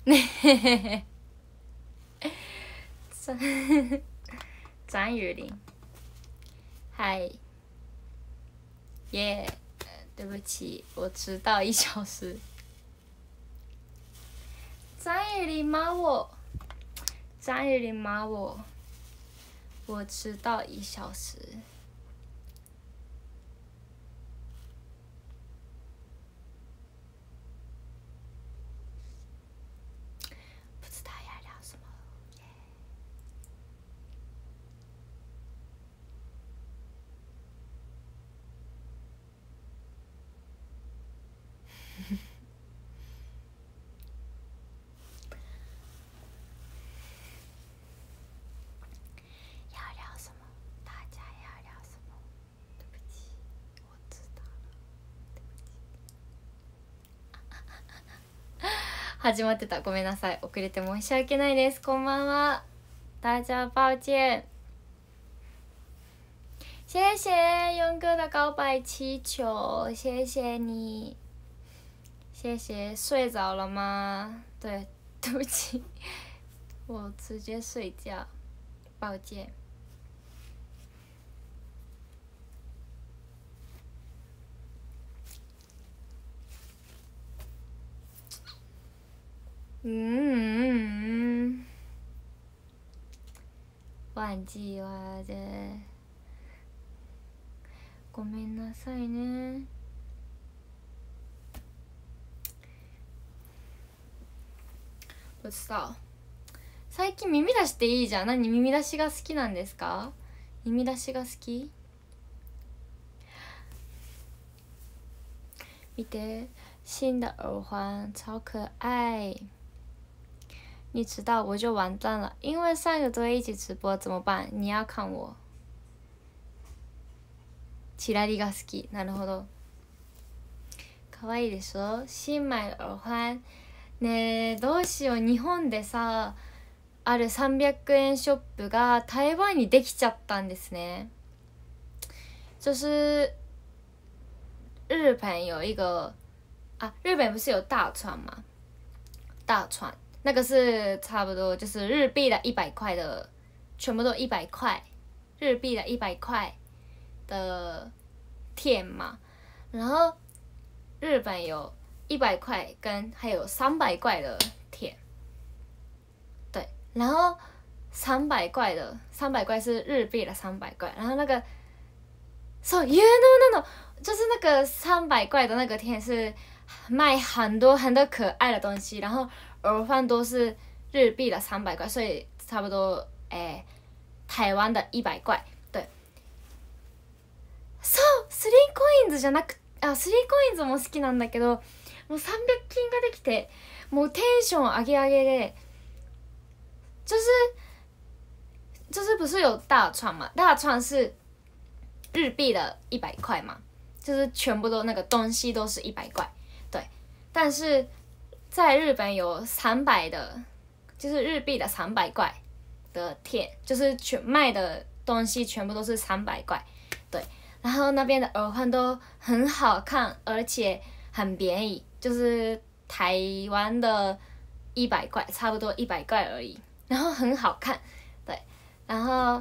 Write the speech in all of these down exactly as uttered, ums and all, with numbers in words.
张张雨林，嗨，耶、对不起，我迟到一小时。张雨林骂我，张雨林骂我，我迟到一小时。不知道要聊什么。要聊什么？大家要聊什么？对不起，我知道了。始まってた。ごめんなさい。遅れて申し訳ないです。こんばんは。大家抱歉。谢谢勇哥的告白气球，谢谢你。谢谢。睡着了吗？对，对不起，我直接睡觉，抱歉。嗯，忘记我的，ごめんなさいね。不知道。最近耳出しっていいじゃん。何耳出しが好きなんですか？耳出しが好き？見て，新的耳环超可爱。你迟到我就完蛋了，因为上个周一起直播怎么办？你要看我。チラリが好き。なるほど。可愛いでしょ？新买的耳環。ねえ、どうしよう。日本でさ、あるさんびゃくえんショップが台湾にできちゃったんですね。就是日本有一个啊，日本不是有大川吗？大川那个是差不多就是日币的一百块的，全部都一百块，日币的一百块的店嘛。然后日本有一百块跟还有三百块的店，对，然后三百块的三百块是日币的三百块，然后那个そう有能那种就是那个三百块的那个店是卖很多很多可爱的东西，然后耳环都是日币的三百块，所以差不多诶、台湾的一百块。对，そうスリーコインズじゃなくあスリーコインズも好きなんだけど、もうさんびゃく均ができてもうテンション上げ上げで，就是就是不是有大串嘛？大串是日币的一百块嘛，就是全部都那个东西都是一百块，对。但是在日本有三百的，就是日币的三百块的店，就是全卖的东西全部都是三百块，对。然后那边的耳环都很好看，而且很便宜，就是台湾的一百块，差不多一百块而已，然后很好看，对。然后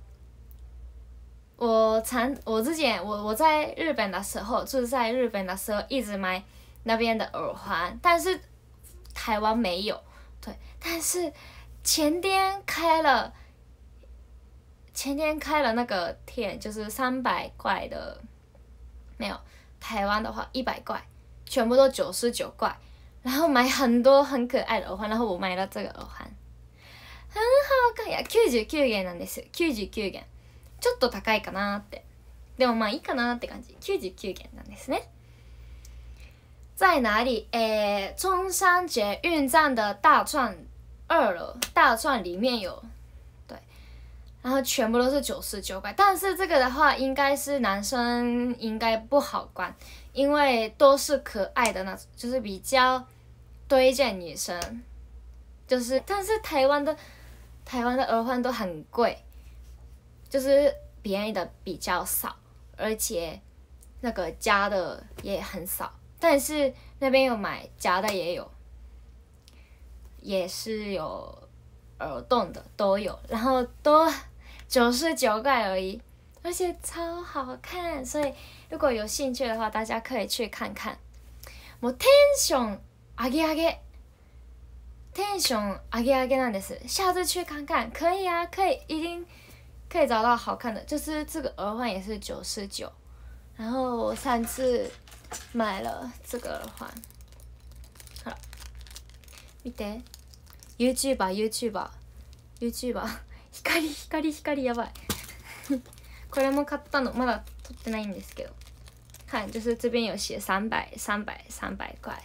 我常我之前我我在日本的时候，就是在日本的时候一直买那边的耳环，但是台湾没有，对。但是前天开了，前天开了那个店，就是三百块的，没有台湾的话一百块，全部都九十九块，然后买很多很可爱的耳环，然后我买了这个耳环，很好看。いやきゅうじゅうきゅうげんなんですよ。きゅうじゅうきゅうげん。ちょっと高いかなって。でもまあいいかなって感じ。きゅうじゅうきゅうげんなんですね。在哪里？诶，中山捷运站的大串二楼，大串里面有，对，然后全部都是九十九块。但是这个的话，应该是男生应该不好关，因为都是可爱的那种，就是比较推荐女生。就是，但是台湾的台湾的耳环都很贵，就是便宜的比较少，而且那个加的也很少。但是那边有买假的也有， 也是有耳洞的，都有，然后都九十九块而已，而且超好看，所以如果有兴趣的话，大家可以去看看。もうテンション上げ上げ。テンション上げ上げなんです，下次去看看，可以啊，可以，一定可以找到好看的。就是这个耳环也是九十九，然后我上次买了这个耳环，好了，見て、YouTuber YouTuber YouTuber 光光光やばい。これも買ったのまだ撮ってないんですけど，看，就是这边有写三百三百三百块。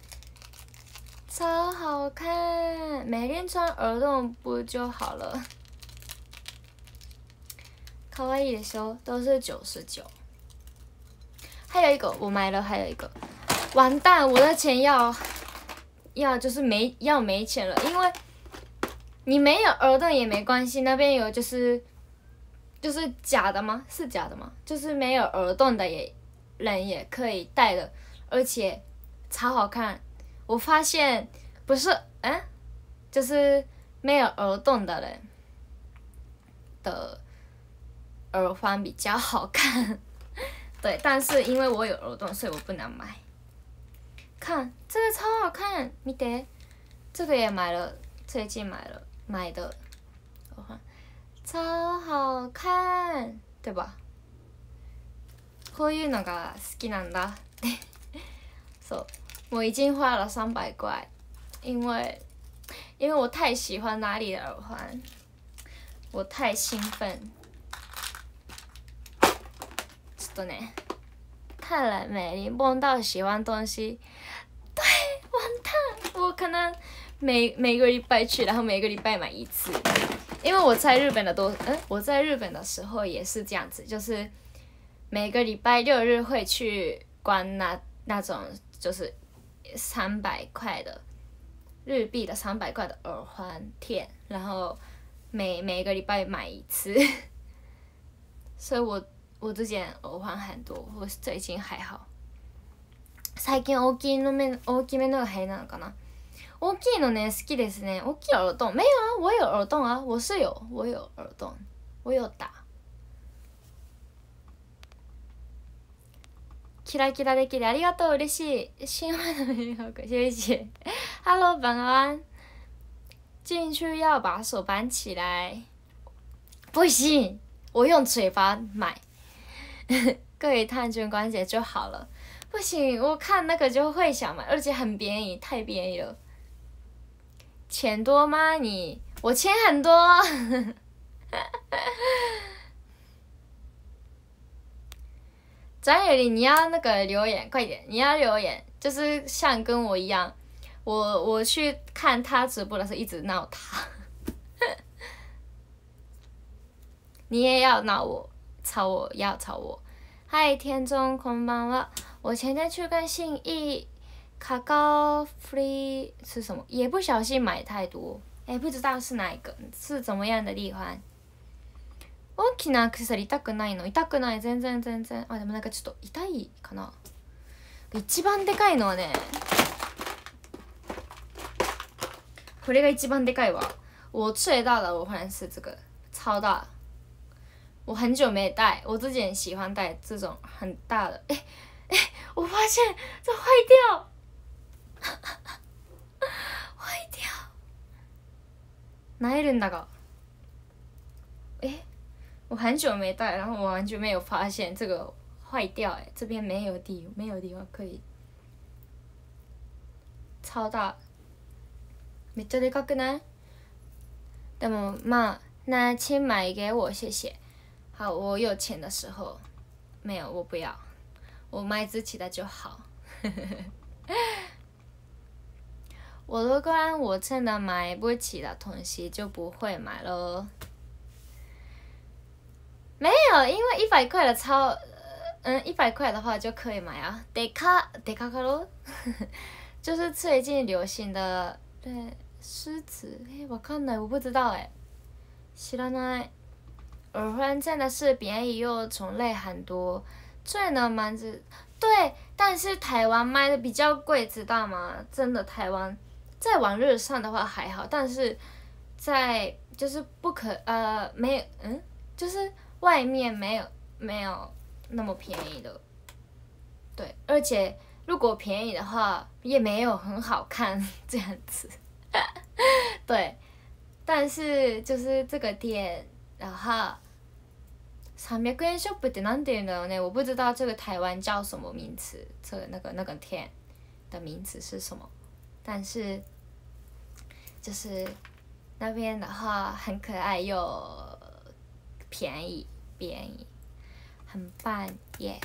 超好看，每天穿耳洞不就好了？可愛いでしょ，都是九十九。还有一个我买了，还有一个，完蛋，我的钱要要就是没要没钱了，因为你没有耳洞也没关系，那边有就是就是假的吗？是假的吗？就是没有耳洞的也人也可以戴的，而且超好看。我发现不是，嗯，就是没有耳洞的人的耳环比较好看，对，但是因为我有耳洞，所以我不能买。看这个超好看，見て，这个也买了，最近买了买的耳环，超好看，对吧？こういうのが好きなんだ。そう。我已经花了三百块，因为因为我太喜欢哪里的耳环，我太兴奋。ちょっとね，看了美丽梦到喜欢东西，对，完蛋！我可能每每个礼拜去，然后每个礼拜买一次，因为我在日本的都，嗯，我在日本的时候也是这样子，就是每个礼拜六日会去逛那那种就是。三百块的日币的三百块的耳环店，然后每每个礼拜买一次，所以我我之前耳环很多，我最近还好。最近大きいのめ大きめのが流行なのかな？大きいのね好きですね。大きい耳洞没有啊，我有耳洞啊，我是有，我有耳洞，我有打。キラキラできるありがとう嬉しい。新闻的美好可谢谢。Hello 晚安。进去要把手绑起来。不行，我用嘴巴买。各以探君关节就好了。不行，我看那个就会想买，而且很便宜，太便宜了。钱多吗你？我钱很多。张雨玲，你要那个留言，快点！你要留言，就是像跟我一样，我我去看他直播的时候一直闹他，你也要闹我，吵我，要吵我。嗨，天中こんばんは。我前天去看信义卡高 free 是什么？也不小心买太多，哎，不知道是哪一个，是怎么样的地方？大きなアクセサリー痛くないの？痛くない、全然全然。あ、でもなんかちょっと痛いかな。一番でかいのはね、これが一番でかいわ。我最大的耳环是这个，超大。我很久没戴，我之前喜欢戴这种很大的。哎哎，我发现这坏掉，坏掉。なえるんだが。哎。我很久没戴，然后我完全没有发现这个坏掉哎，这边没有地没有地方可以，超大，めっちゃでかくない？でもまあ，那请买给我谢谢。好，我有钱的时候，没有我不要，我买自己的就好。我如果我真的买不起的东西就不会买了。没有，因为一百块的超，嗯，一百块的话就可以买啊。デカデカカロ，就是最近流行的，对，狮子，哎，我看了，我不知道哎，知らない。耳环真的是便宜又种类很多，最能买是，对，但是台湾卖的比较贵，知道吗？真的台湾在往日上的话还好，但是在就是不可呃没有嗯，就是外面没有没有那么便宜的，对，而且如果便宜的话也没有很好看这样子，对，但是就是这个店，然后三百円ショップってなんて言うんだろうね，我不知道这个台湾叫什么名词，这个那个那个店的名词是什么，但是就是那边的话很可爱又便宜，便宜，很棒耶！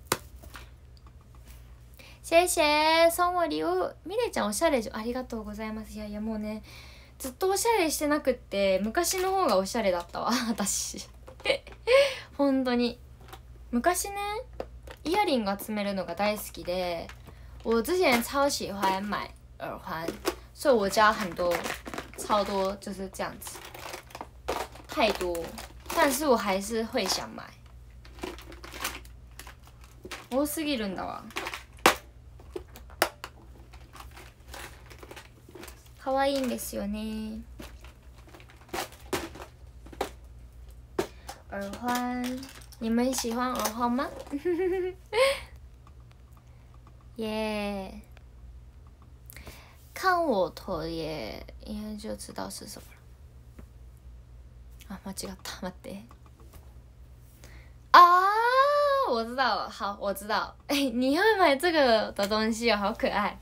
谢谢送我礼物。ミレちゃんおしゃれじゃありがとうございます。いやいやもうねずっとおしゃれしてなくって昔の方がおしゃれだったわ私本当に昔ねイヤリング集めるのが大好きで，我之前超喜欢买耳环，所以我家很多超多就是这样子，太多，但是我还是会想买。多すぎるんだわ。可愛いんですよね。耳环，你们喜欢耳环吗？耶！ yeah. 看我头也应该就知道是什么了。啊，間違った。待って。啊，我知道了。好，我知道。哎、欸，你会买这个的东西哦，好可爱。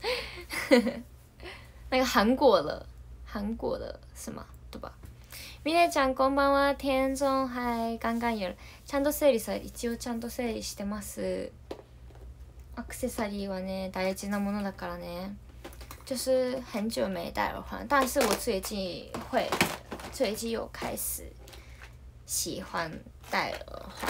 那个韩国的，韩国的是吗？对吧？みねちゃんこんばんは。天中はいガンガン夜。ちゃんと整理され一応ちゃんと整理してます。アクセサリーはね大事なものだからね。就是很久没戴耳环，但是我最近会，最近又开始喜欢戴耳环。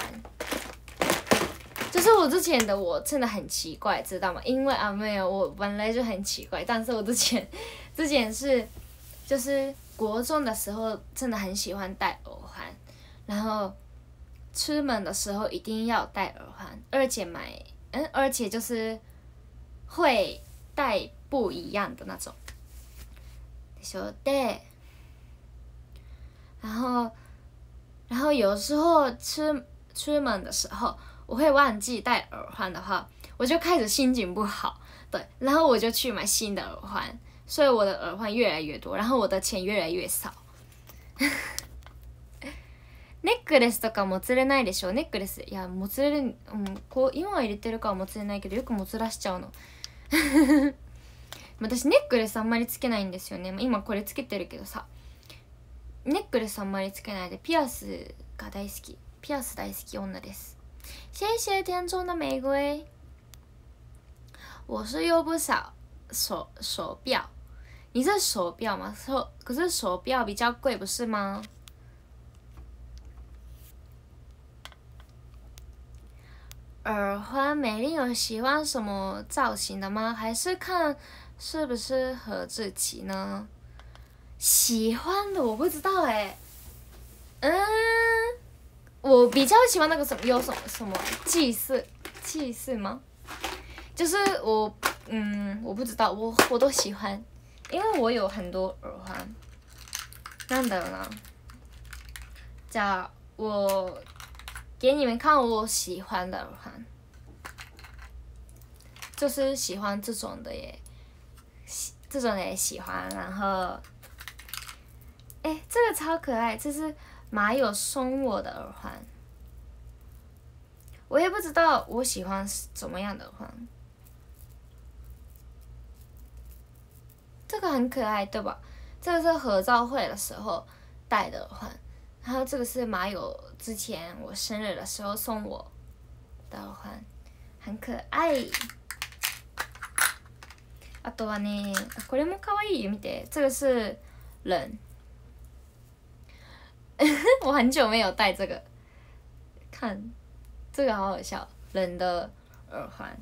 就是我之前的我真的很奇怪，知道吗？因为啊没有，我本来就很奇怪，但是我之前之前是就是国中的时候真的很喜欢戴耳环，然后出门的时候一定要戴耳环，而且买嗯，而且就是会戴不一样的那种。でしょ？で，然后然后有时候出出门的时候。我会忘记戴耳环的话，我就开始心情不好，对，然后我就去买新的耳环，所以我的耳环越来越多，然后我的钱越来越少。ネックレスとかもつれないでしょ。ネックレスいやもつれる、うん、こう今は入れてるからもつれないけどよくもつらしちゃうの。私ネックレスあんまりつけないんですよね。今これつけてるけどさ、ネックレスあんまりつけないでピアスが大好き、ピアス大好き女です。谢谢天中的玫瑰。我是用不少手手表，你是手表吗？手可是手表比较贵，不是吗？耳环美丽有喜欢什么造型的吗？还是看是不是合自己呢？喜欢的我不知道哎，嗯。我比较喜欢那个什么有什么什么祭祀祭祀吗？就是我嗯我不知道，我我都喜欢，因为我有很多耳环。なんだろうな。じゃあ我给你们看我喜欢的耳环，就是喜欢这种的耶，这种的也喜欢。然后，哎，这个超可爱，这是。马友送我的耳环，我也不知道我喜欢怎么样的耳环。这个很可爱，对吧？这个是合照会的时候戴的耳环，然后这个是马友之前我生日的时候送我的耳环，很可爱。あとはね、これも可愛いよ。見て，这个是人。我很久没有戴这个，看，这个好好笑，人的耳环。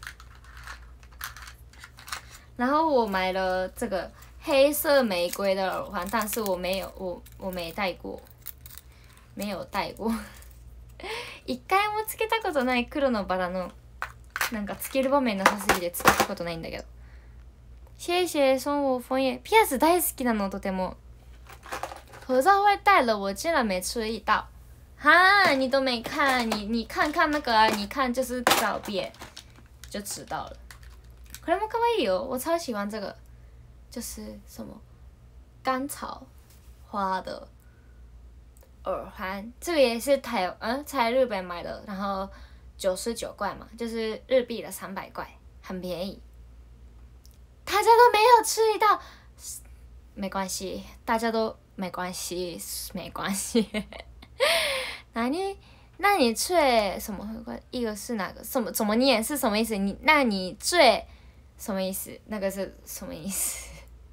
然后我买了这个黑色玫瑰的耳环，但是我没有，我我没戴过，没有戴过。一回もつけたことない黒のバラのなんかつける場面なさすぎてつけたことないんだけど。 谢谢送我枫叶。ピアス大好きなのとても。合照会戴了，我竟然没注意到。哈，你都没看，你你看看那个啊，你看就是照片，就知道了。これも可愛いよ，我超喜欢这个，就是什么甘草花的耳环，这个也是台嗯在日本买的，然后九十九块嘛，就是日币的三百块，很便宜。大家都没有注意到，没关系，大家都没关系，没关系。那你那你最什么？一个是哪个？什么怎么念是什么意思？你那你最什么意思？那个是什么意思？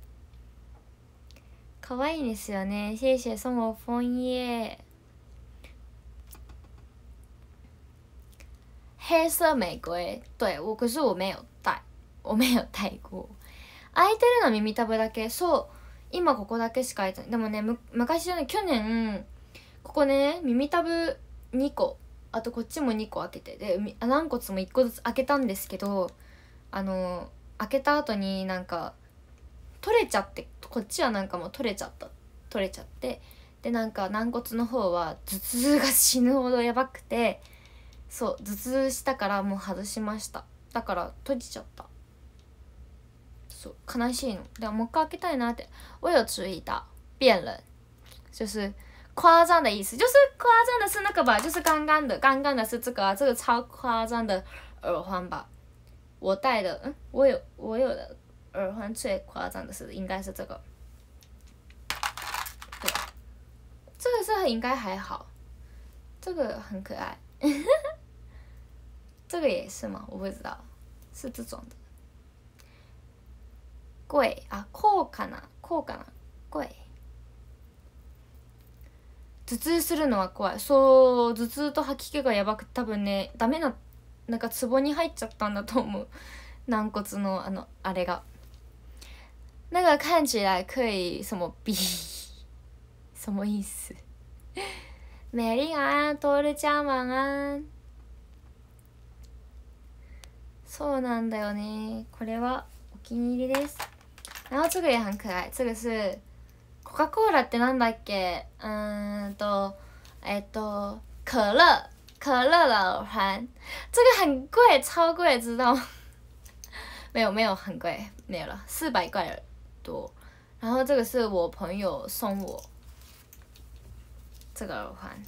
可愛いですよね。谢谢送我枫叶。黑色玫瑰，对我可是我没有戴，我没有戴过。開いてるの耳たぶだけ。そう今ここだけしか開いてない。でもねむ昔はね去年ここね耳たぶにこあとこっちもにこ開けてで軟骨もいっこずつ開けたんですけどあの開けた後になんか取れちゃってこっちはなんかもう取れちゃった取れちゃってでなんか軟骨の方は頭痛が死ぬほどやばくてそう頭痛したからもう外しました。だから閉じちゃった。そう悲しいの。でももう一回開けたいなって。我有注意到变冷就是夸张的意思，就是夸张的是那个吧，就是刚刚的，刚刚的是这个啊，这个超夸张的耳环吧。我戴的，嗯，我有我有的耳环最夸张的是应该是这个，对，这个是应该还好，这个很可爱，这个也是吗？我不知道，是这种的，贵啊，こうかな、こうかな、贵。頭痛するのは怖い。そう頭痛と吐き気がやばく多分ねダメななんかツボに入っちゃったんだと思う軟骨のあのあれが那个看起来可以什么比什么意思メリアントールちゃん晚安。そうなんだよねこれはお気に入りです。然后这个也很可爱，这个是コカ・コーラってなんだっけ？うーんとえっと可乐可乐的耳环，这个很贵，超贵，知道吗？没有没有很贵，没有了，四百块多。然后这个是我朋友送我这个耳环，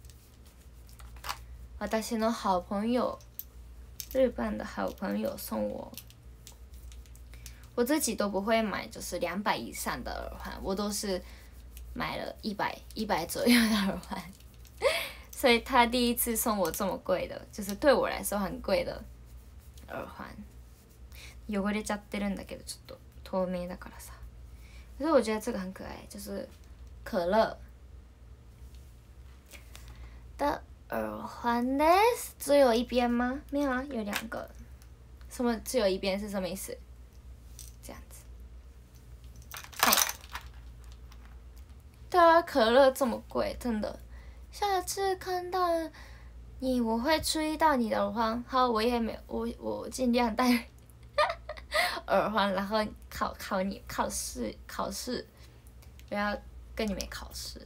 私の好朋友，日本的好朋友送我。我自己都不会买，就是两百以上的耳环，我都是买了一百一百左右的耳环，所以他第一次送我这么贵的，就是对我来说很贵的耳环。汚れちゃってるんだけどちょっと透明だからさ。可是我觉得这个很可爱，就是可乐的耳环です。只有一边吗？没有啊，有两个。什么只有一边是什么意思？这样子。嗨。对啊，可乐这么贵，真的。下次看到你，我会注意到你的耳环。好，我也没我我尽量戴耳环，然后考考你考试考试，不要跟你们考试。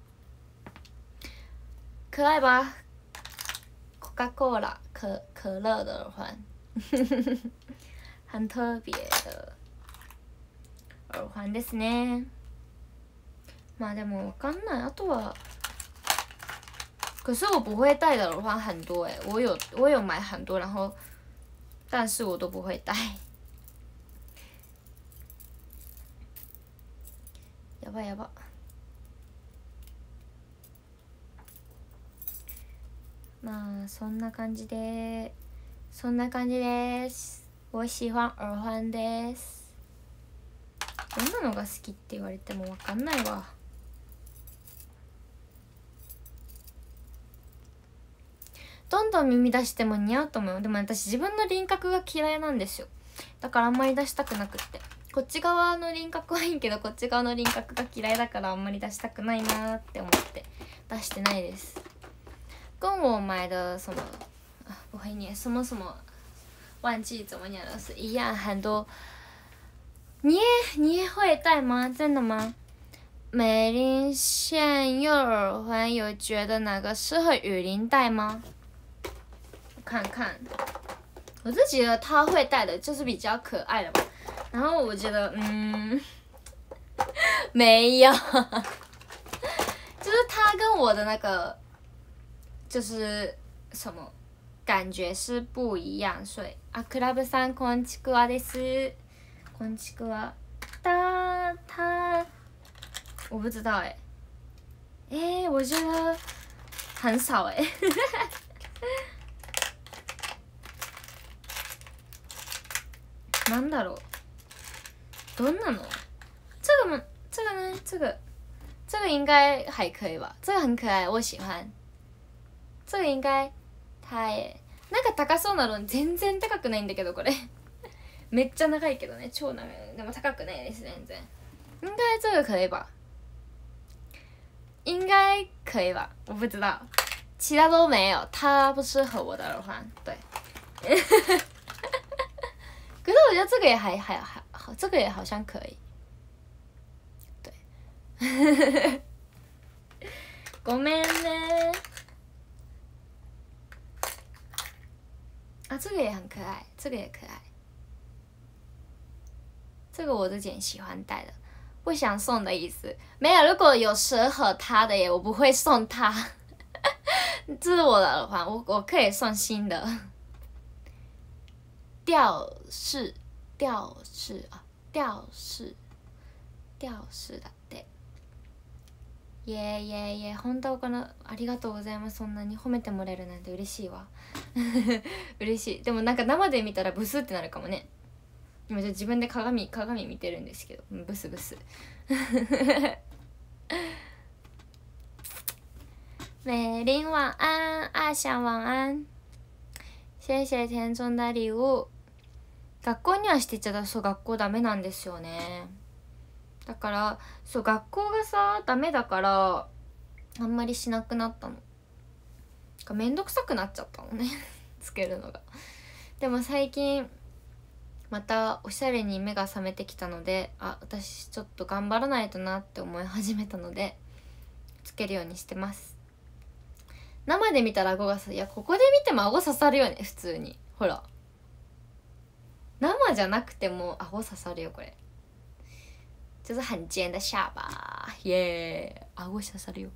可爱吧？Coca-Cola 可可乐的耳环，很特别的耳環ですね。まあでもわかんない。あとは，可是我不会戴的耳环很多哎，我有我有买很多，然后但是我都不会戴。やばやば。まあそんな感じでそんな感じです。我喜欢耳環です。どんなのが好きって言われてもわかんないわ。どんどん耳出しても似合うと思う。でも私自分の輪郭が嫌いなんですよ。だからあんまり出したくなくって。こっち側の輪郭はいいけどこっち側の輪郭が嫌いだからあんまり出したくないなって思って出してないです。跟我买的什么不会念，什么什么忘记怎么念了，是一样很多你也你也会戴吗？真的吗？美林线右耳环有觉得哪个适合雨林戴吗？我看看，我是觉得他会戴的就是比较可爱的吧。然后我觉得，嗯，没有，就是他跟我的那个，就是什么感觉是不一样，所以啊，クラブさんこんちくわです。こんちくわ。他他。我不知道哎、欸，哎、欸，我觉得很少哎、欸。なんだろう？どんなの？这个吗？这个呢？这个，这个应该还可以吧？这个很可愛，我喜欢。这个应该它え、なんか高そうなの全然高くないんだけどこれ。めっちゃ長いけどね、超長い。でも高くないです全然。应该这个可以吧？应该可以吧，我不知道，其他都没有，它不适合我的耳环，对。可是我觉得这个也还还还好，这个也好像可以，对。ごめんね。啊，这个也很可爱，这个也可爱。这个我之前喜欢戴的。不想送的意思没有，如果有适合他的耶，我不会送他。这是我的耳环，我我可以送新的。吊饰，吊饰啊，吊饰，吊饰だって。いえいえいえ、本当かな、ありがとうございます。そんなに褒めてもらえるなんて嬉しいわ。嬉しい。でもなんか生で見たらブスってなるかもね。今じゃ自分で鏡鏡見てるんですけど、ブスブス。美玲晚安，阿翔晚安，谢谢田中的礼物。学校にはしてちゃだ、そう学校ダメなんですよね。だからそう学校がさダメだからあんまりしなくなったの。めんどくさくなっちゃったのねつけるのが。でも最近またおしゃれに目が覚めてきたので、あ、私ちょっと頑張らないとなって思い始めたのでつけるようにしてます。生で見たら顎がさ、いやここで見ても顎刺さるよね普通に。ほら生じゃなくても顎刺さるよこれ。就是很尖的下巴，耶、yeah ！顎刺さるよ。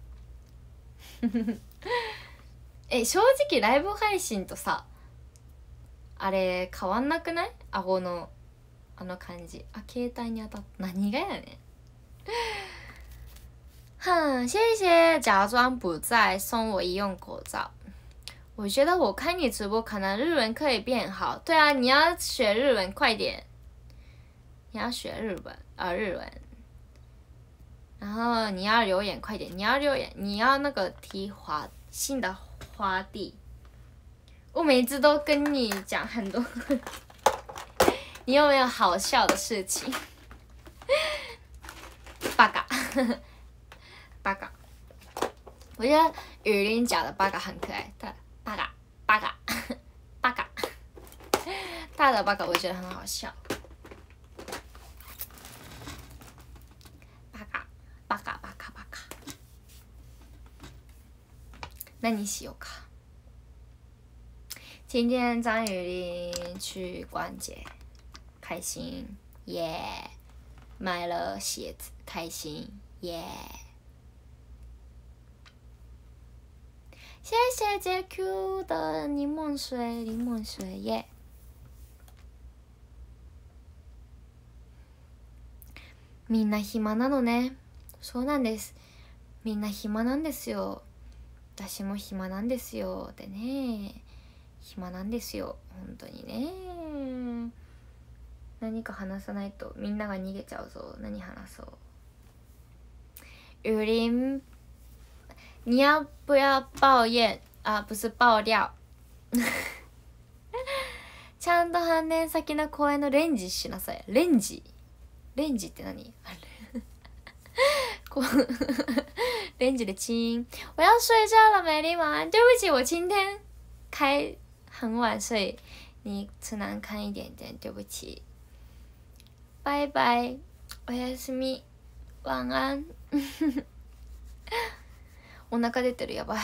え、正直ライブ配信とさあれ変わんなくない？顎のあの感じ。あ、携帯に当たった。何がやねん。哼，谢谢假装不在送我医用口罩。我觉得我看你直播可能日文可以变好。对啊，你要学日文，快点！你要学日文啊、呃，日文。然后你要留言，快点！你要留言，你要那个提花新的花地。我每次都跟你讲很多你有没有好笑的事情？八嘎，八嘎，我觉得雨林讲的八嘎很可爱，他八嘎八嘎八嘎，他的八嘎我觉得很好笑。八嘎八嘎八嘎八嘎，何しようか。今天张雨林去逛街，开心耶！ Yeah! 买了鞋子，开心耶！ Yeah! 谢谢 J Q 的柠檬水，柠檬水耶！ みんな暇なのね。そうなんです。みんな暇なんですよ。私も暇なんですよ。でね。暇なんですよ本当にね。何か話さないとみんなが逃げちゃうぞ。何話そう。雨林，你要不要抱怨啊？不是爆料。ちゃんと半年先の公演のレンジしなさい。レンジレンジって何？こレンジでチーン。我要睡觉了，美丽晚安。对不起，我今天开很晚，所以你只能看一点点，对不起。 拜拜，おやすみ，晚安。お腹出てる，やばい。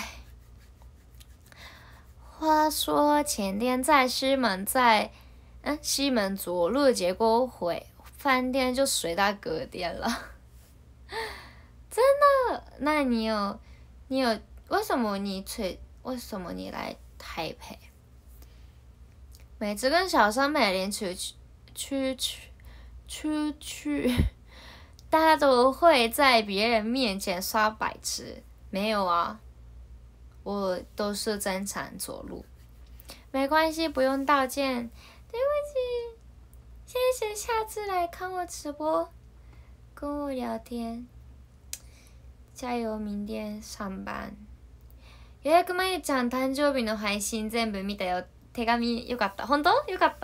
话说前天在西门在嗯西门着陆，结果回饭店就睡到隔天了。真的？那你有你有为什么你吹？为什么你来台北？每次跟小生美玲出去出去出去，大家都会在别人面前耍白痴。没有啊，我都是正常走路。没关系，不用道歉。对不起，谢谢，下次来看我直播，跟我聊天。加油，明天上班。予約まゆちゃん誕生日の配信全部見たよ。手紙よかった。本当？よかった？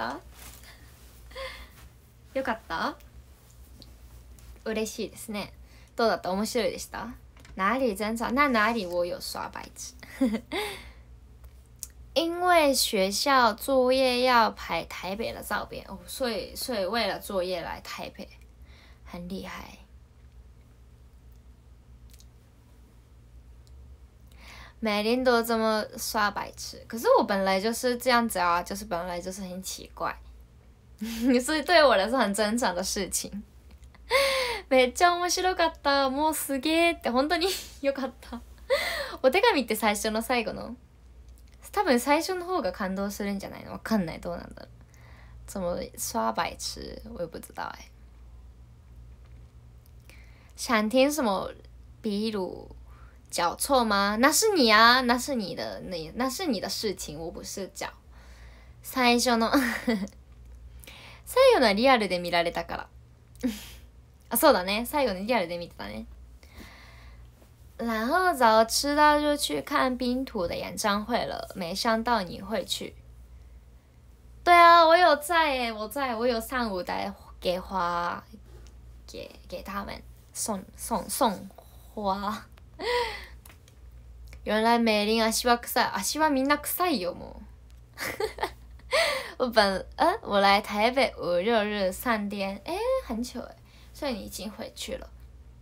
よかった？嬉しいですね。どうだった？面白いでした？哪里真吵？那哪里我有耍白痴？因为学校作业要拍台北的照片哦，所以所以为了作业来台北，很厉害。每天都这么耍白痴，可是我本来就是这样子啊，就是本来就是很奇怪，所以对我来说很正常的事情。めっちゃ面白かった。もうすげーって本当によかった。お手紙って最初の最後の多分最初の方が感動するんじゃないの？わかんない，どうなんだろう。怎么刷白痴？我也不知道哎。想听什么？比如脚臭吗？那是你啊，那是你的那那是你的事情，我不是脚。最初の最後のはリアルで見られたから。啊，そうだね，最後のリアルで見てたね。然后早知道就去看冰土的演唱会了，没想到你会去。对啊，我有在耶，我在，我有上舞台给花，给给他们送送送花。原来美玲足は臭い，足はみんな臭いよもう。我本呃，我来台北五六日三天，哎，很久哎，所以你已经回去了。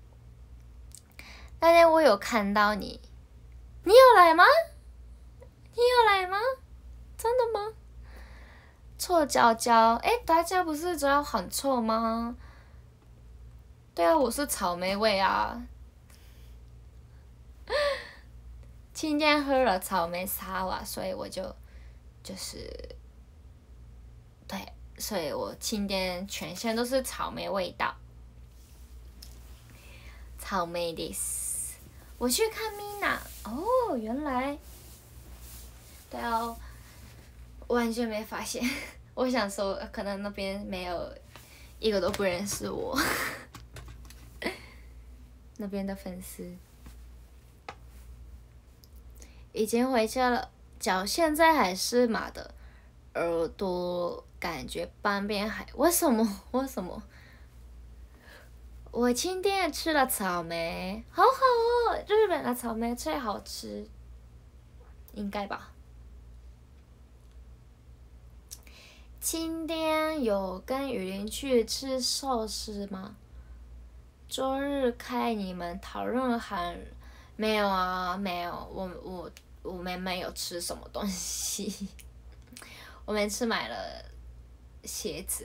那天我有看到你，你有来吗？你有来吗？真的吗？臭脚脚，哎，大家不是知道很臭吗？对啊，我是草莓味啊。今天喝了草莓沙瓦，所以我就就是对，所以我今天全身都是草莓味道。草莓です。我去看 Mina， 哦，原来，对啊，完全没发现。我想说，可能那边没有一个都不认识我，那边的粉丝已经回家了，脚现在还是麻的，耳朵感觉半边还为什么？为什么？我今天吃了草莓，好好哦！日本的草莓最好吃，应该吧？今天有跟雨林去吃寿司吗？周日看你们讨论很，没有啊，没有，我我我们没有吃什么东西，我们是买了鞋子。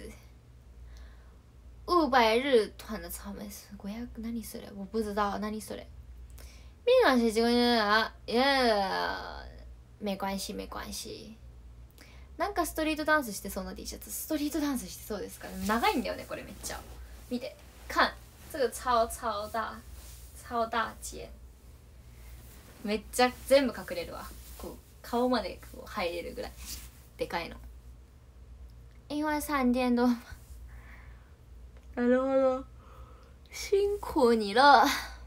五百日团的草莓是五百，何それ？我不知道，何それ？みんな是这个啊，耶，没关系，没关系。なんかストリートダンスしてそうな T シャツ、ストリートダンスしてそうですかね。長いんだよねこれめっちゃ。見て，看这个超超大，超大件。めっちゃ全部隠れるわ。こう顔までこう入れるぐらいでかいの。因为三天都。なるほど，辛苦你了。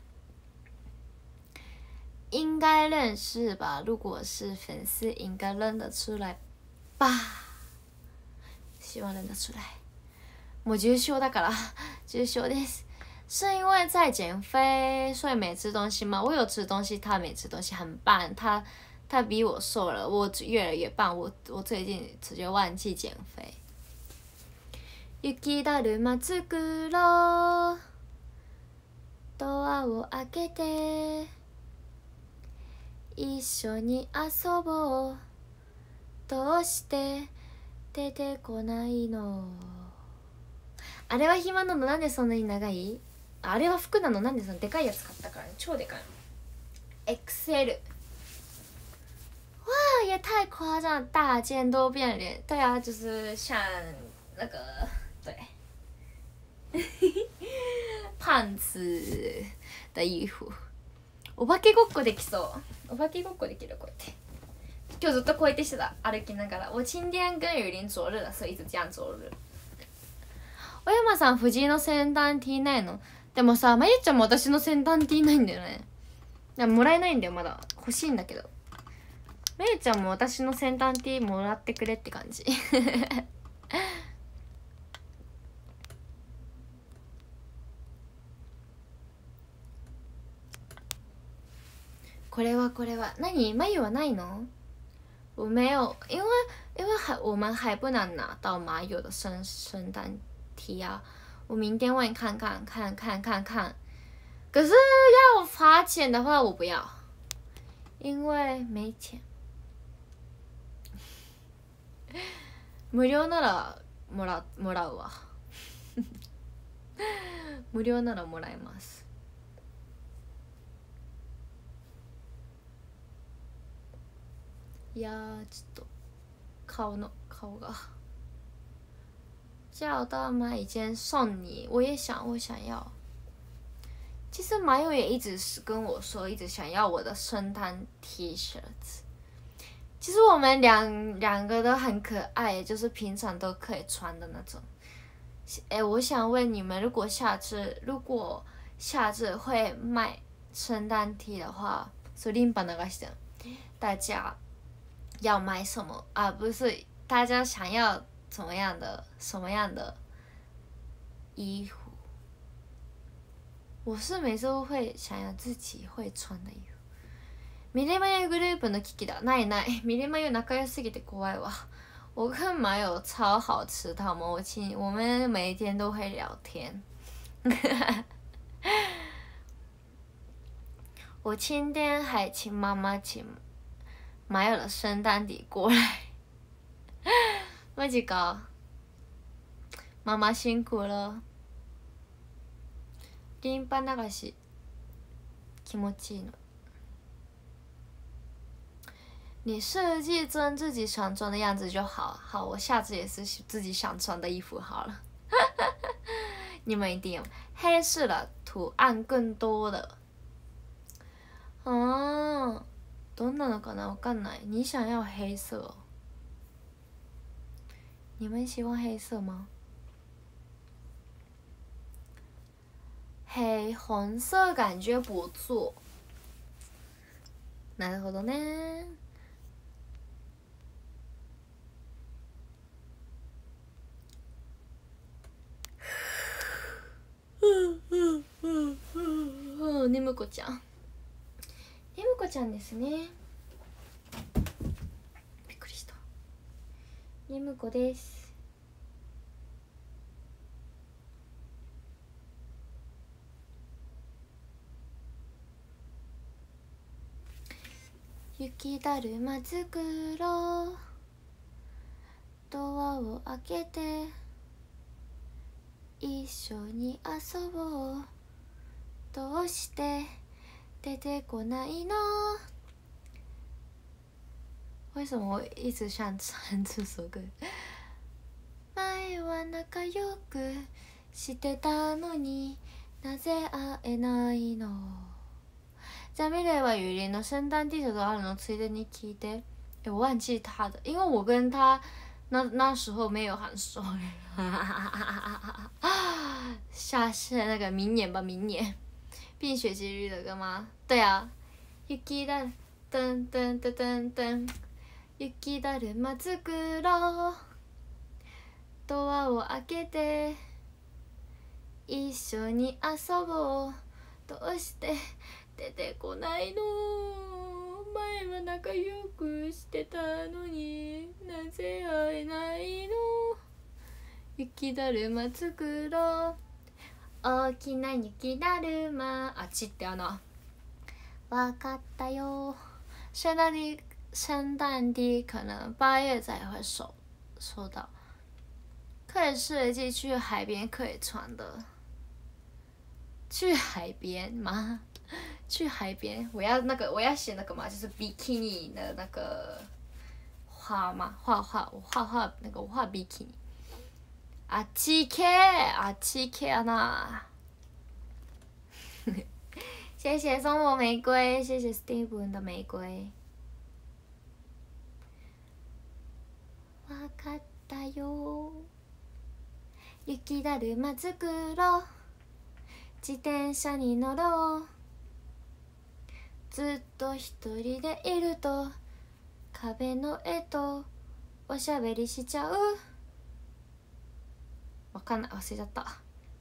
应该认识吧？如果是粉丝，应该认得出来吧？希望认得出来。もう重症だから，重症です。是因为在减肥，所以没吃东西吗？我有吃东西，他没吃东西，很棒。他他比我瘦了，我越来越棒。我我最近直接忘记减肥。 雪だるま作ろうドアを開けて一緒に遊ぼうどうして出てこないの。あれは暇なのなんでそんなに長い。あれは服なのなんでそのでかいやつ買ったからね超でかい。 エックスエル 哇也太夸张了大件都变脸。对啊就是像那个对パンツ的衣服。お化けごっこできそう。お化けごっこできるこうやって。今日ずっとこうやってしてた歩きながら。我今天跟雨林昨日的所以一直这样昨日。小山さん藤井の先端 T ないの。でもさまゆちゃんも私の先端 T ないんだよね。いやもらえないんだよまだ。欲しいんだけどまゆちゃんも私の先端 T もらってくれって感じこれはこれは何まゆはないの。我没有，因为因为还我们还不能拿到马友的圣圣诞 T 啊，我明天问看看看看看看。可是要花钱的话我不要，因为没钱。無料ならもらもらうわ無料ならもらえます。いやーちょっと顔の顔が。叫到买一件送你，我也想，我想要。其实马友也一直是跟我说，一直想要我的圣诞 T 恤子。其实我们两两个都很可爱，就是平常都可以穿的那种。哎，我想问你们，如果下次如果下次会卖圣诞 T 的话，所以リンパ流して大家要买什么啊？不是，大家想要怎么样的什么样的衣服？我是每次都会想要自己会穿的衣服。ミレマユグループの危機だ。ないない。ミレマユ仲良すぎて怖いわ。我跟马友超好吃，他们我亲，我们每一天都会聊天。我今天还请妈妈请马友的圣诞礼过来。マジか。妈妈辛苦了。リンパ流し気持ちいいの。你设计成自己想穿的样子就好。好，我下次也是自己想穿的衣服好了。你们一定有黑色的图案更多的。啊，どんなのかなわかんない。你想要黑色哦？你们喜欢黑色吗？黑红色感觉不错。なるほどね。ねむこちゃん。ねむこちゃんですね。びっくりした。ねむこです。雪だるま作ろうドアを開けて一緒に遊ぼうどうして出てこないの。为什么我一直想唱这首歌。前は仲良くしてたのになぜ会えないの。じゃあ未来は雨林的圣诞 T 恤都要能ついでに聞いて。哎，我忘记他的，因为我跟他那那时候没有很熟。下是那个明年吧，明年。冰雪奇遇的歌吗？对啊。雪だ噔噔噔噔噔。雪だるま作ろう。ドアを開けて一緒に遊ぼう。どうして出てこないの。前は仲良くしてたのになぜ会えないの。 雪だるま作ろう大きな雪だるま啊，记掉呢。わかったよ。圣诞地，圣诞地可能八月才会收收到。可以设计去海边可以穿的。去海边吗？去海边，我要那个，我要写那个嘛，就是比基尼的那个画嘛，画画，我画画那个我画比基尼。あっち行けあっち行けやな谢谢送我玫瑰，谢谢 Steven 的玫瑰。わかったよ。雪だるま作ろう。自転車に乗ろう。ずっと一人でいると壁の絵とおしゃべりしちゃう。わかんない、忘れちゃった。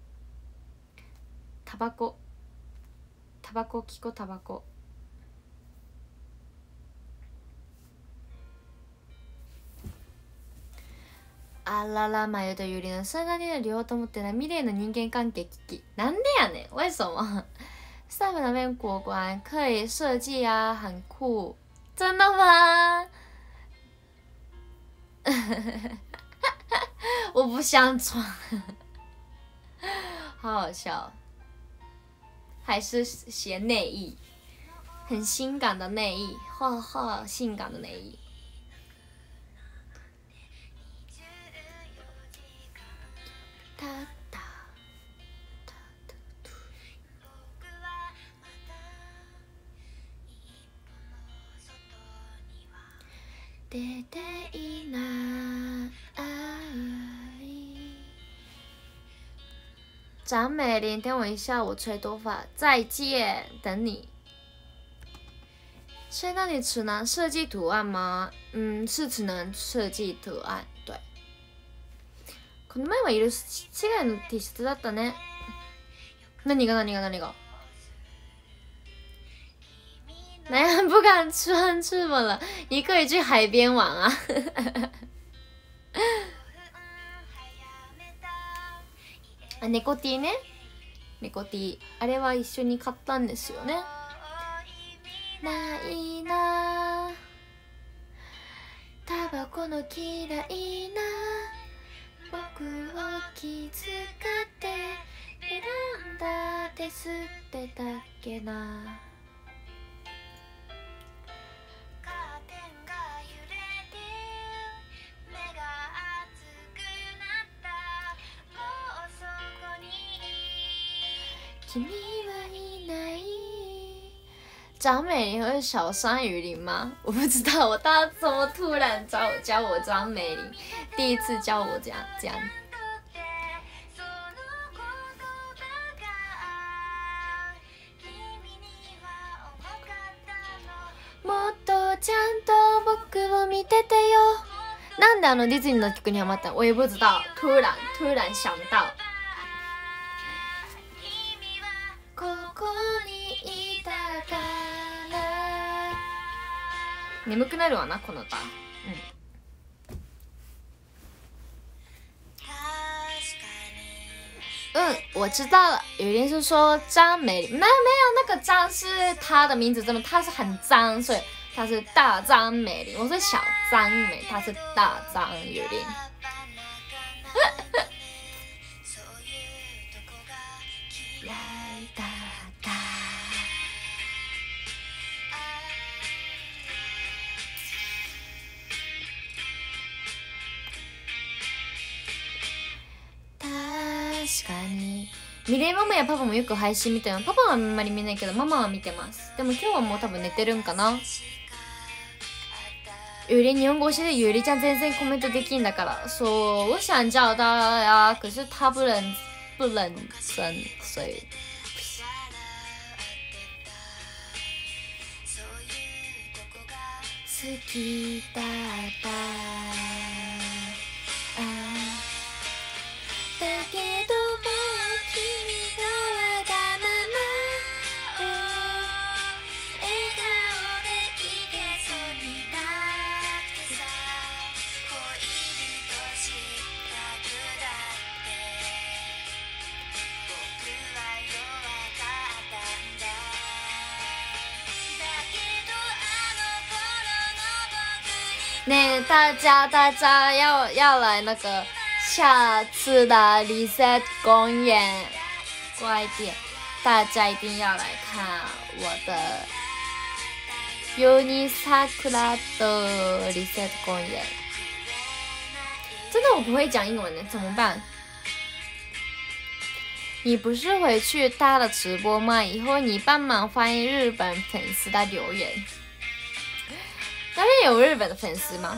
タバコタバコ聞こタバコ。あららまゆとゆりの圣诞节的両友って未来の人間関係危機。なんでやねん？为什么？上面那边过关可以设计啊，很酷。真的吗？我不想穿，好好笑。还是写内衣，很性感的内衣，画画性感的内衣。哒哒哒哒嘟。出ていない张美玲，等我一下，我吹头发。再见，等你。圣诞节只能设计图案吗？嗯，是只能设计图案。对。この前は色違いの T シャツだったね。何が何が何が？南洋不敢穿，怎么了？你可以去海边玩啊。あ、猫 T ね。猫 T。あれは一緒に買ったんですよね。ないな。タバコの嫌いな僕を気遣って選んだですってだっけな。君はいない。张美玲会小山雨林吗？我不知道，我大家怎么突然教我教我张美玲？第一次教我这样这样。もっとちゃんと僕を見ててよ。なんであのディズニーの曲にハマったの？我也不知道，突然突然想到。ここにいたから。眠くなるわなこの歌。うん。嗯，我知道了。雨林是说张美玲，那没有，那个张是她的名字，这么她是很脏，所以她是大张美玲。我是小张美，她是大张雨林。確かにミレイママやパパもよく配信見てる。パパはあんまり見ないけどママは見てます。でも今日はもう多分寝てるんかな。雨林日本語教えて。雨林ちゃん全然コメントできんだから。そう我想叫他呀，可是他不能不能生，所以好きだっただけども君がわがままで笑顔でいけそうになってさ恋人失格だ那大家大家要要来那个下次的 reset 公演，快点，大家一定要来看我的 Uni Sakura 的 reset 公演。真的我不会讲英文的，怎么办？你不是回去搭了直播吗？以后你帮忙翻译日本粉丝的留言。那边有日本的粉丝吗？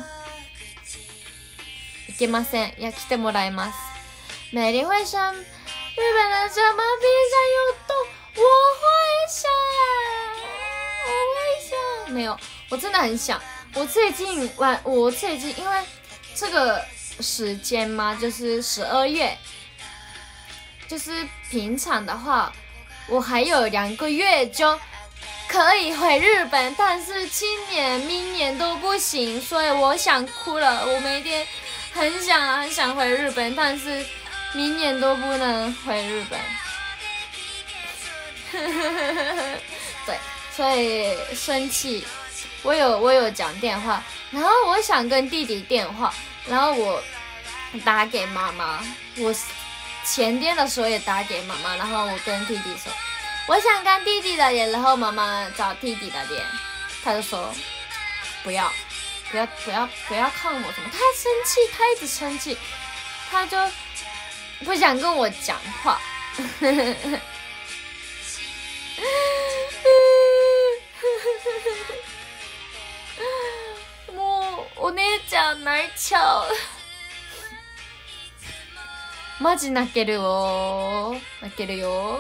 いけません。いや、来てもらいます。美玲会想日本人怎么比较有动？我会想，我会想。没有，我真的很想。我最近晚，我最近因为这个时间嘛，就是十二月，就是平常的话，我还有两个月就可以回日本，但是今年、明年都不行，所以我想哭了。我每天很想很想回日本，但是明年都不能回日本。对，所以生气。我有我有讲电话，然后我想跟弟弟电话，然后我打给妈妈。我前天的时候也打给妈妈，然后我跟弟弟说。我想看弟弟的脸，然后妈妈找弟弟的脸，他就说不要，不要，不要，不要看我什么，他生气，他一直生气，他就不想跟我讲话。もうお姉ちゃん泣いちゃう。マジ泣けるよ、泣けるよ。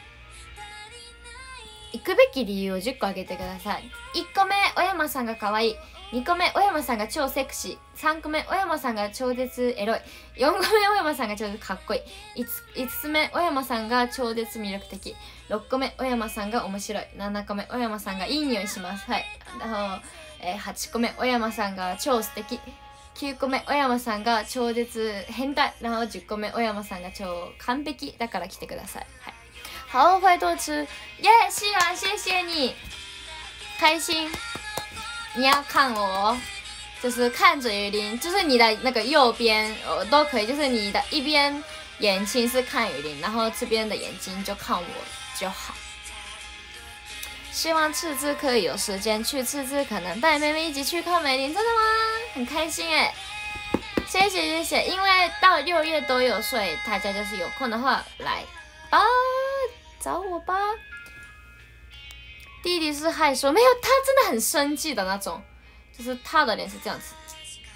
行くべき理由をじゅっこ挙げてください。いっこめ、小山さんが可愛い。にこめ、小山さんが超セクシー。さんこめ、小山さんが超絶エロい。よんこめ、小山さんが超絶かっこいい。いつつめ、小山さんが超絶魅力的。ろっこめ、小山さんが面白い。ななこめ、小山さんがいい匂いします。はい。然後、えー、はちこめ、小山さんが超素敵。きゅうこめ、小山さんが超絶変態。然後じゅっこめ、小山さんが超完璧。だから来てください。はい。好，会多吃，耶！希然，谢谢你，开心。你要看我哦，就是看着雨林，就是你的那个右边，呃，都可以，就是你的一边眼睛是看雨林，然后这边的眼睛就看我就好。希望赤之可以有时间去赤之，可能带妹妹一起去看美林，真的吗？很开心哎，谢谢谢谢，因为到六月都有，所以大家就是有空的话来啊。找我吧，弟弟是害羞，没有，他真的很生气的那种，就是他的脸是这样子。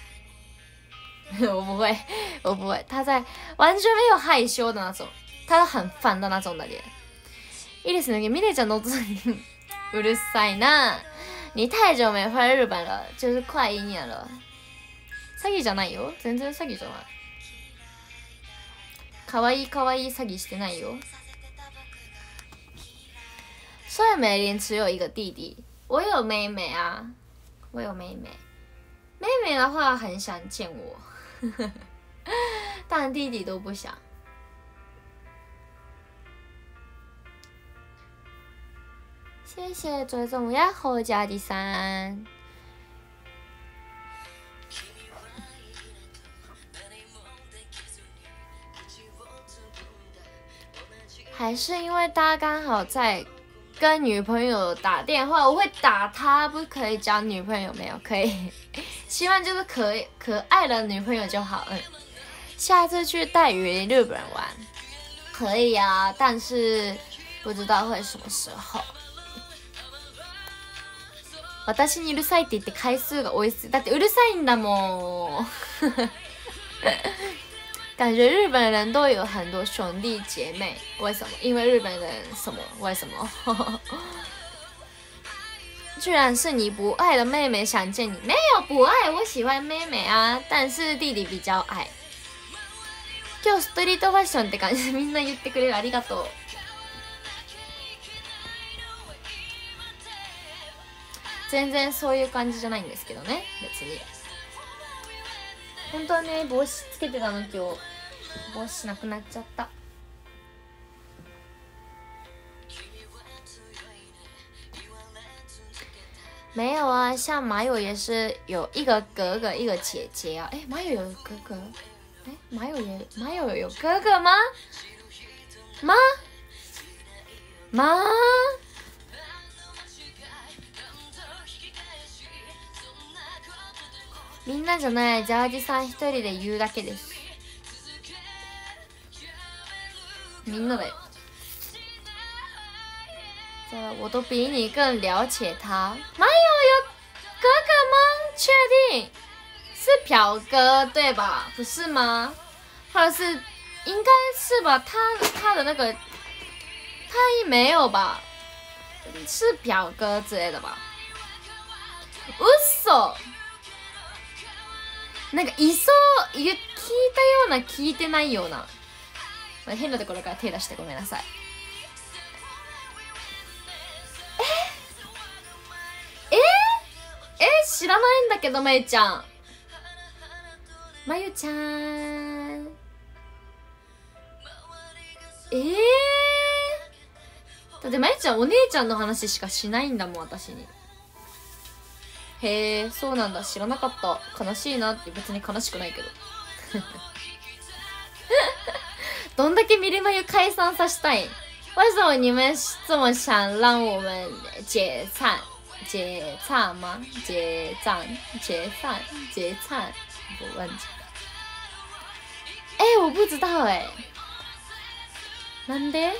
我不会，我不会，他在完全没有害羞的那种，他很烦的那种的脸。いいですね，ミレちゃんの音うるさいな。你太久没回日本了，就是快一年了。詐欺じゃないよ、全然詐欺じゃない。可愛い可愛い詐欺してないよ。所以美玲只有一个弟弟，我有妹妹啊，我有妹妹。妹妹的话很想见我，但弟弟都不想。谢谢追踪呀，后加第三。还是因为大家刚好在跟女朋友打电话，我会打他，不可以交女朋友没有？可以，希望就是可以可爱的女朋友就好。嗯，下次去带雨林日本玩，可以啊，但是不知道会什么时候。私にうるさいって言って回数が多いっす。だってうるさいんだもん。感觉日本人都有很多兄弟姐妹，为什么？因为日本人什么？为什么？居然是你不爱的妹妹想见你，没有不爱，我喜欢妹妹啊，但是弟弟比较爱。今日ストリートファッションって感じでみんな言ってくれる、ありがとう。全然そういう感じじゃないんですけどね、別に。本当はね、帽子つけてたの今日。帽子なくなっちゃった。 没有啊，像马友也是有一个哥哥，一个姐姐啊。哎，马友有哥哥？哎，马友也马友有哥哥吗？吗？吗？みんなじゃない、ジャージさん一人で言うだけです。みんなだよ。我都比你更了解他。马友有哥哥吗？确定是表哥对吧？不是吗？或者是应该是吧？他他的那个他没有吧？是表哥之类的吧？うそ。なんかいそう聞いたような聞いてないような。変なところから手出してごめんなさい。えええ知らないんだけど、まゆちゃん。まゆちゃん。えー、だってまゆちゃんお姉ちゃんの話しかしないんだもん、私に。へえ、そうなんだ、知らなかった。悲しいなって。別に悲しくないけど。どんだけミルマユ解散させたい？为什么你们这么想让我们解散？解散吗？解散？解散？解散？我忘记了。哎、欸，我不知道哎、欸。なんで？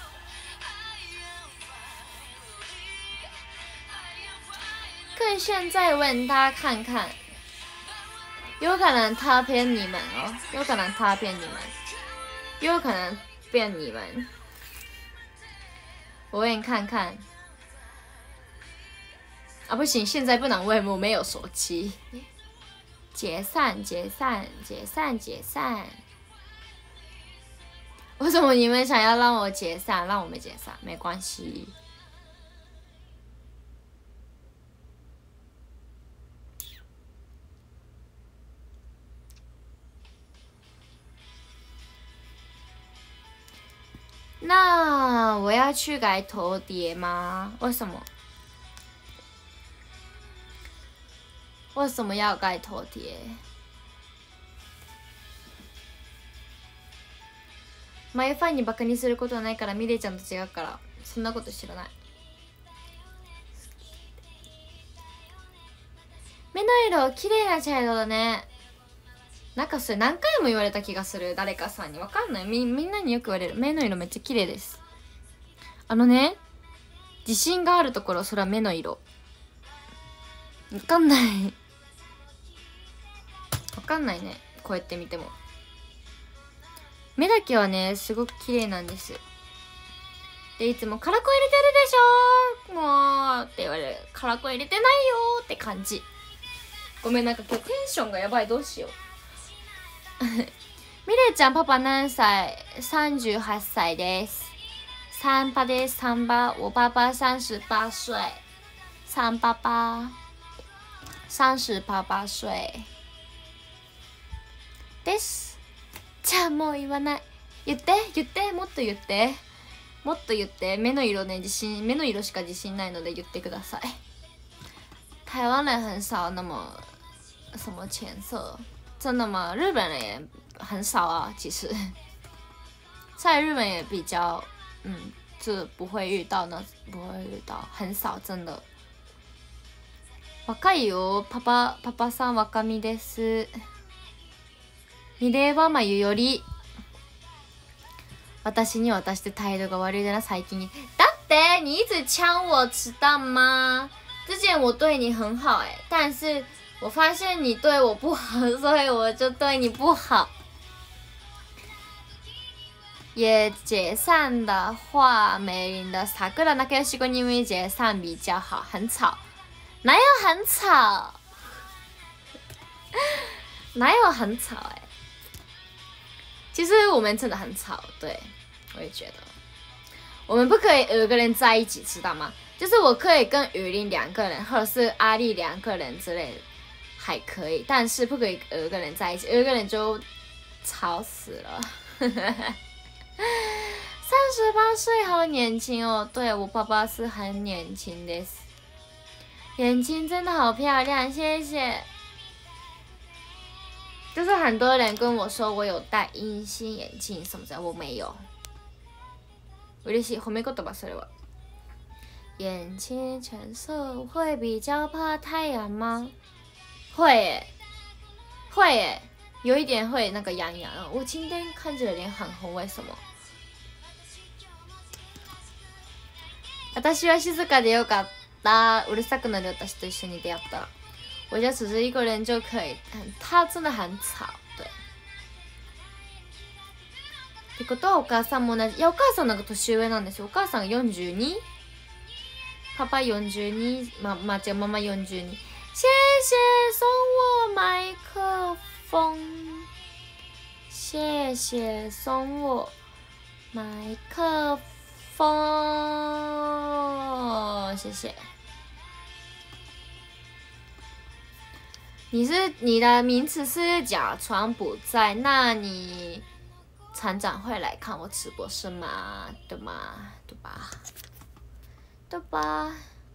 可以现在问他看看，有可能他骗你们哦，有可能他骗你们，有可能骗你们。我问看看。啊，不行，现在不能问，我没有手机。解散，解散，解散，解散。为什么你们想要让我解散？让我们解散，没关系。那我要去改头碟吗？为什么？为什么要改头碟？マユファンにバカにすることはないから、ミレイちゃんと違うから、そんなこと知らない。目の色綺麗な茶色だね。なんかそれ何回も言われた気がする、誰かさんに。わかんない。みみんなによく言われる。目の色めっちゃ綺麗です。あのね、自信があるところ、それは目の色。わかんないわかんないね、こうやって見ても。目だけはね、すごく綺麗なんです。で、いつもカラコ入れてるでしょもうって言われる。カラコ入れてないよーって感じ。ごめん、なんか今日テンションがやばい、どうしよう。ミレイちゃん、パパ何歳？さんじゅうはっさいです。三パです、三パ。我爸爸三十八岁。三パパ。三十八八岁。です。じゃあもう言わない。言って、言って、もっと言って。もっと言って。目の色ね、自信、目の色しか自信ないので言ってください。台湾人很少那么什么浅色。真的吗？日本人也很少啊，其实，在日本也比较，嗯，就不会遇到那，不会遇到，很少，真的。若いよ、パパパパさん若みです。ミレイはまゆより私に渡して態度が悪いでな最近に。だって你一直呛我，知道吗？之前我对你很好哎、欸，但是。我发现你对我不好，所以我就对你不好。也解散的话，美玲的桜仲良しごにん解散比较好，很吵。哪有很吵？哪有很吵、欸？哎，其实我们真的很吵，对，我也觉得。我们不可以五个人在一起，知道吗？就是我可以跟雨林两个人，或者是阿丽两个人之类的。还可以，但是不可以五个人在一起，五个人就吵死了。三十八岁好年轻哦，对我爸爸是很年轻的。 眼睛真的好漂亮，谢谢。就是很多人跟我说我有戴隐形眼镜什么的，我没有。嬉しい褒め言葉それは。眼睛浅色会比较怕太阳吗？会耶，会耶，有一点会那个痒痒。我今天看着脸很红，为什么？私は静かでよかった。うるさくなる私と一緒に出会ったら，我家只是一个人就可以。他真的很吵，对。ってことはお母さんも同じ。いやお母さんなんか年上なんですよ。お母さんがよんじゅうに、パパよんじゅうに、ままあ違うママよんじゅうに。谢谢送我麦克风，谢谢送我麦克风，谢谢。你是你的名词是假装不在，那你厂长会来看我直播是吗？对吗？对吧？对吧？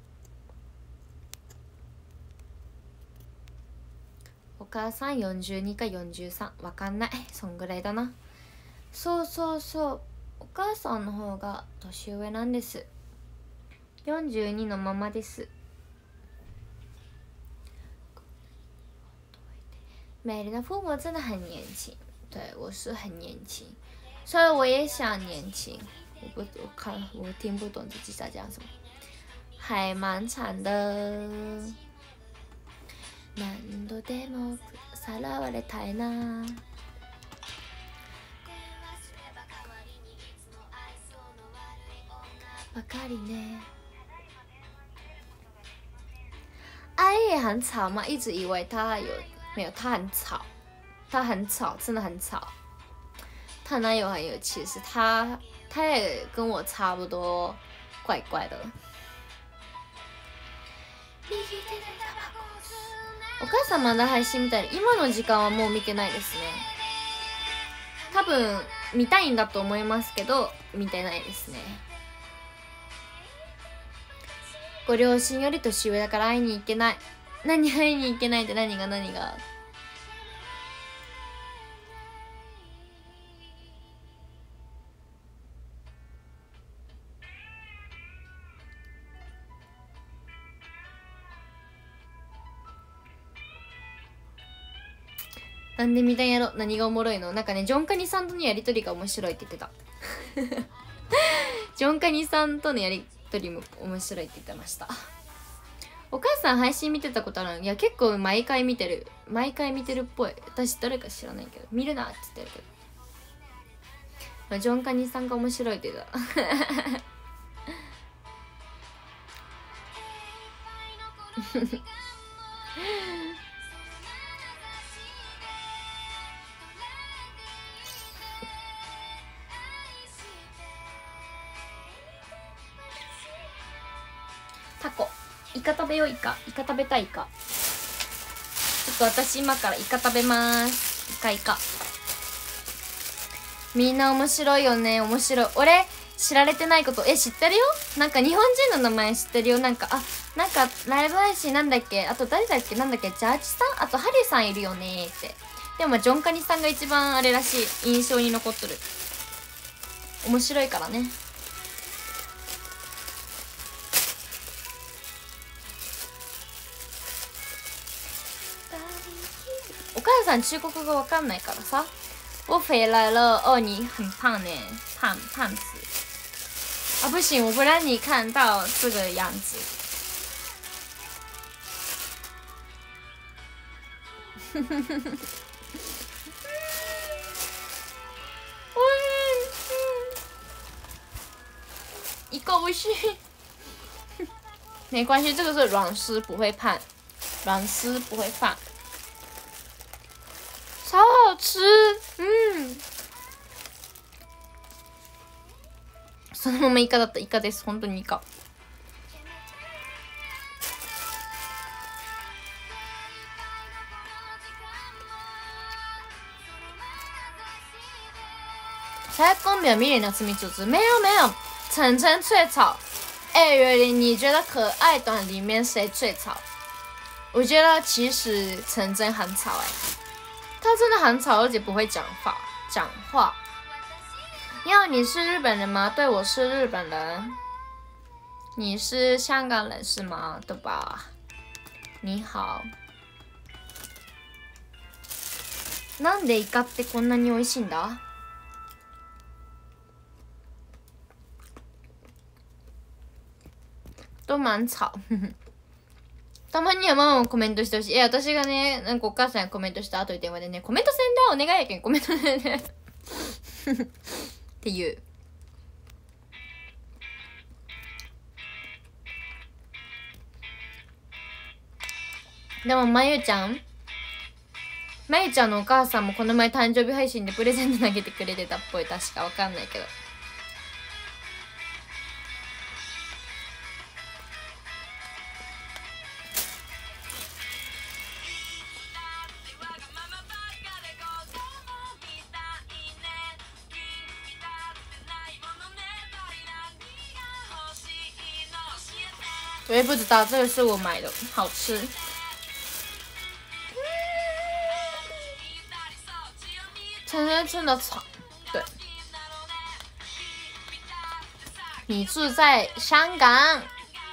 お母さんよんじゅうにかよんじゅうさんわかんない、そんぐらいだな。そうそうそう、お母さんの方が年上なんです。よんじゅうにのままです。美玲的父母真的很年轻，对我是很年轻，所以我也想年轻。我不，我看我听不懂自己在讲什么，还蛮长的。何度でもさらわれたいな。ばかりね。阿姨也很吵吗？一直以为她有。没有，他很吵，他很吵，真的很吵。他男友很有气势，他他也跟我差不多，怪怪的。お母様の配信みたい。今の時間はもう見てないですね。多分見たいんだと思いますけど見てないですね。ご両親より年上だから会いに行けない。何会いに行けないって何が何がなんで見たんやろ。何がおもろいの。なんかねジョンカニさんとのやりとりが面白いって言ってたジョンカニさんとのやりとりも面白いって言ってました。お母さん配信見てたことあるの？いや結構毎回見てる毎回見てるっぽい。私誰か知らないけど見るなって言ってるけど、まあ、ジョンカニさんが面白いって言ってたタコイカ食べよう。イカイカ食べたい。イカちょっと私今からイカ食べます。イカイカみんな面白いよね。面白い。俺知られてないことえ知ってるよ。なんか日本人の名前知ってるよ。なんかあなんかライブ配信なんだっけ、あと誰だっけ、なんだっけ、ジャージさん、あとハリーさんいるよねって。でもジョンカニさんが一番あれらしい、印象に残っとる。面白いからね。お母さん中国語わかんないからさ。我回来了。哦，你很胖呢，胖胖子。啊，不行，我不让你看到这个样子。一个不行。没关系，这个是软丝不会胖，软丝不会胖。超好吃，嗯。そのままイカだった。イカです、本当にイカ。现在公表迷人的吃米组织没有没有，晨晨脆炒， 哎，月玲，你觉得可爱短里面谁最吵？我觉得其实陈真很吵哎，他真的很吵，而且不会讲话。讲话。你好，你是日本人吗？对，我是日本人。你是香港人是吗？对吧？你好。なんでイカってこんなに美味しいんだ？都蛮吵。たまにはママもコメントしてほしい。いや、私がね、なんかお母さんがコメントした後に電話でね、コメントせんだお願いやけん、コメントでね。っていう。でも、まゆちゃんまゆちゃんのお母さんもこの前誕生日配信でプレゼント投げてくれてたっぽい。確かわかんないけど。我也不知道，这个是我买的，好吃。陈真真的吵，对。你住在香港？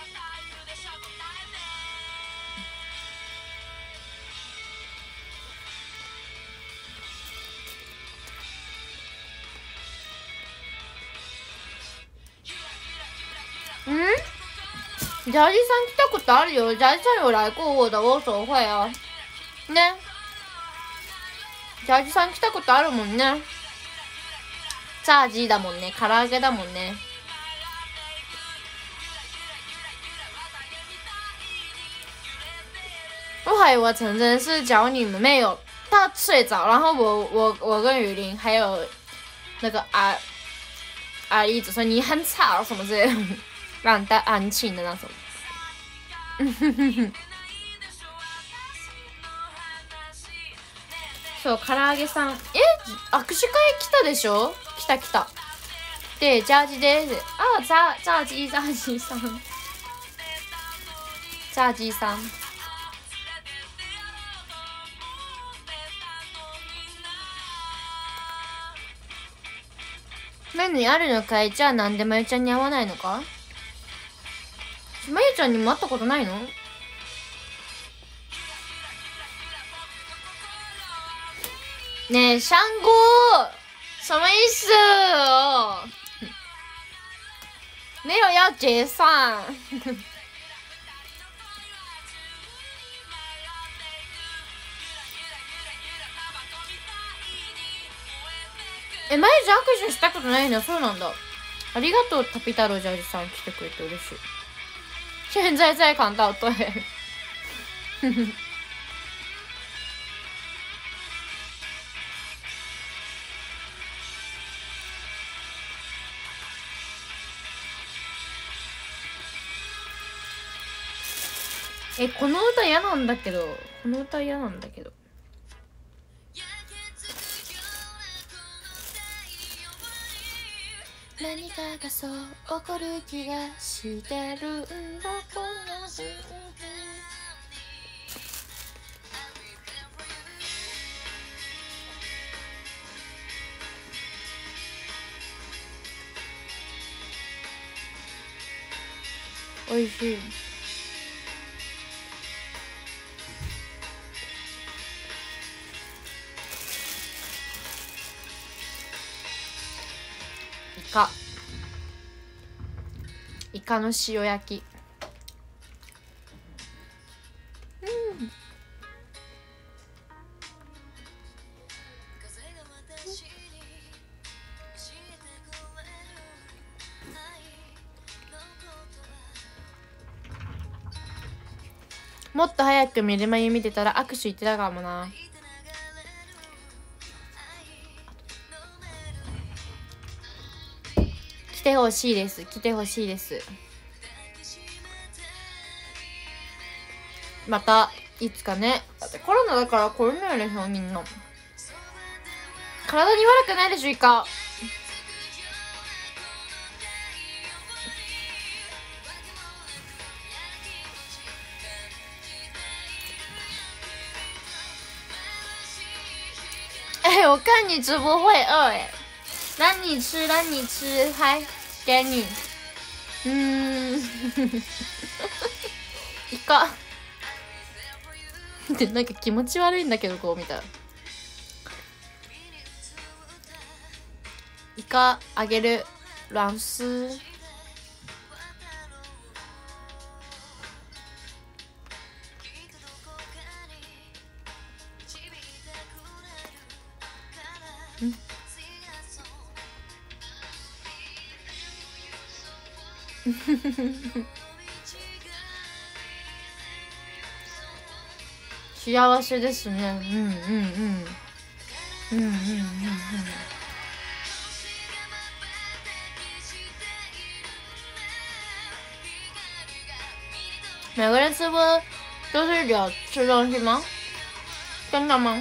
嗯？ジャージさん来たことあるよ。ジャージさん有来过我的握手会啊。ね。ジャージさん来たことあるもんね。ジャージだもんね。唐揚げだもんね。我还以为陈真是找你们没有，他睡着，然后我我我跟雨林还有那个阿阿姨只说你很吵什么之类的。让大家安静的那种。そう、唐揚げさん。え、握手会来たでしょ？来た来た。で、ジャージです。あ、ジャジャージ、ジャージさん。ジャージさん。何あるのかい？じゃあなんでまゆちゃんに会わないのか？まゆちゃんにも会ったことないの？ねえ、シャンゴー什么意思？没有要解散。え、まゆちゃん握手したことないの？そうなんだ。ありがとう、タピ太郎ジャージさん来てくれて嬉しい。现在在看到，对。え、この歌嫌なんだけど、この歌嫌なんだけど。何かがそう起こる気がしてるんだこの瞬間。おいしい。イカイカの塩焼き。うん。もっと早く見るまゆ見てたら握手言ってたかもな。来てほしいです。来てほしいです。またいつかね。だってコロナだから来れないでしょみんな。体に悪くないでしょイカ。 我看你直播会饿哎，让你吃，让你吃，嗨，给你。嗯，イカってなんか気持ち悪いんだけどこう見たら。イカあげる。ランス。幸せですね。うんうんうんうんうんうんうんうん。每个人直播都是有吃东西吗？真的吗？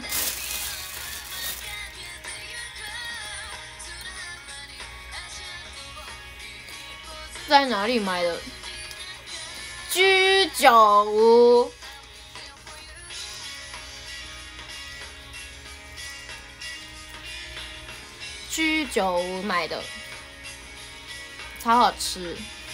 在哪里买的？居酒屋。居酒屋买的，超好吃。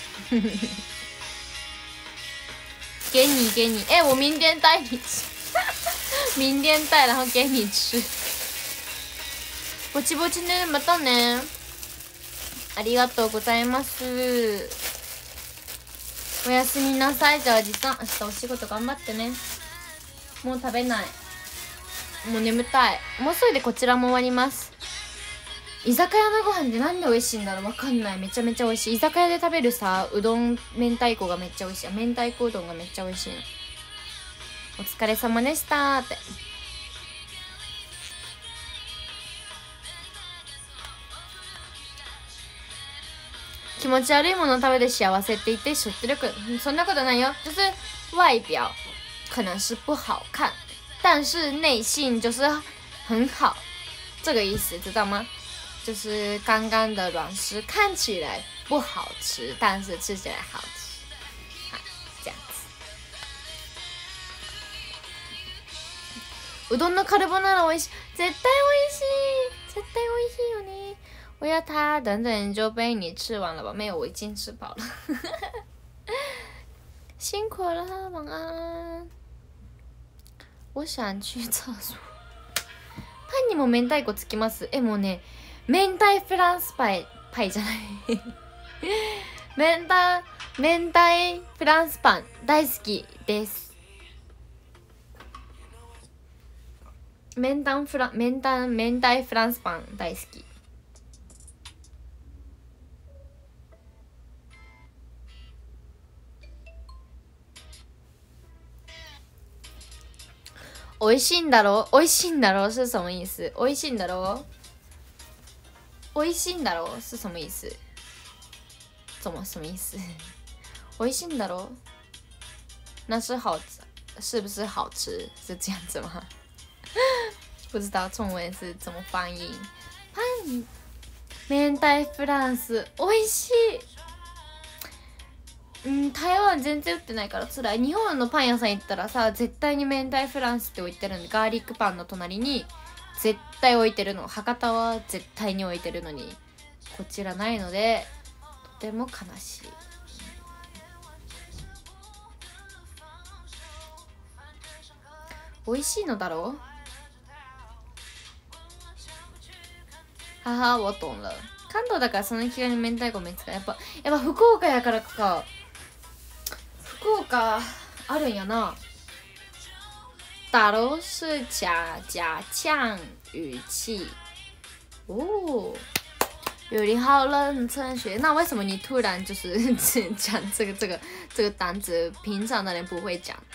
给你给你，哎、欸，我明天带你吃，明天带，然后给你吃。ぼちぼちね、またね。ありがとうございます。おやすみなさい。じゃあおじさん、明日お仕事頑張ってね。もう食べない。もう眠たい。もうすぐでこちらも終わります。居酒屋のご飯ってなんで美味しいんだろう、わかんない。めちゃめちゃ美味しい。居酒屋で食べるさ、うどん明太子がめっちゃ美味しい。明太子うどんがめっちゃ美味しいの。お疲れ様でしたーって。気持ち悪いものを食べて幸せって言って知ってるか？そんなことないよ。就是外表可能是不好看，但是内心就是很好，这个意思知道吗？就是刚刚的软食看起来不好吃，但是吃起来好吃，啊，这样子。うどんのカルボナーラ美味しい，絶対美味しい，絶対美味しいよね。我要它等等就被你吃完了吧？没有，我已经吃饱了。辛苦了，晚安。我想去厕所。パンにも明太子つきます。え、もうね。明太フランスパイ、パイじゃない明太、明太フランスパン大好きです。明太フラン、明太、明太フランスパン大好き。美味しいんだろう？美味しいんだろう是什么意思？美味しいんだろう？美味しいんだろう是什么意思？怎么什么意思？美味しいんだろう？那是好，是不是好吃？是这样子吗？不知道中文是怎么翻译。パン、明太フランス、美味しい。うん、台湾全然売ってないから辛い。日本のパン屋さん行ったらさ、絶対に明太フランスって置いてるんで、ガーリックパンの隣に絶対置いてるの。博多は絶対に置いてるのにこちらないのでとても悲しい。美味しいのだろう。母我懂了。関東だからその気がに明太子めっちゃやっぱやっぱ福岡やからか。福岡あるんやな。打楼是假假呛语气哦，有零号认真学。那为什么你突然就是讲这个这个这个单词？平常的人不会讲，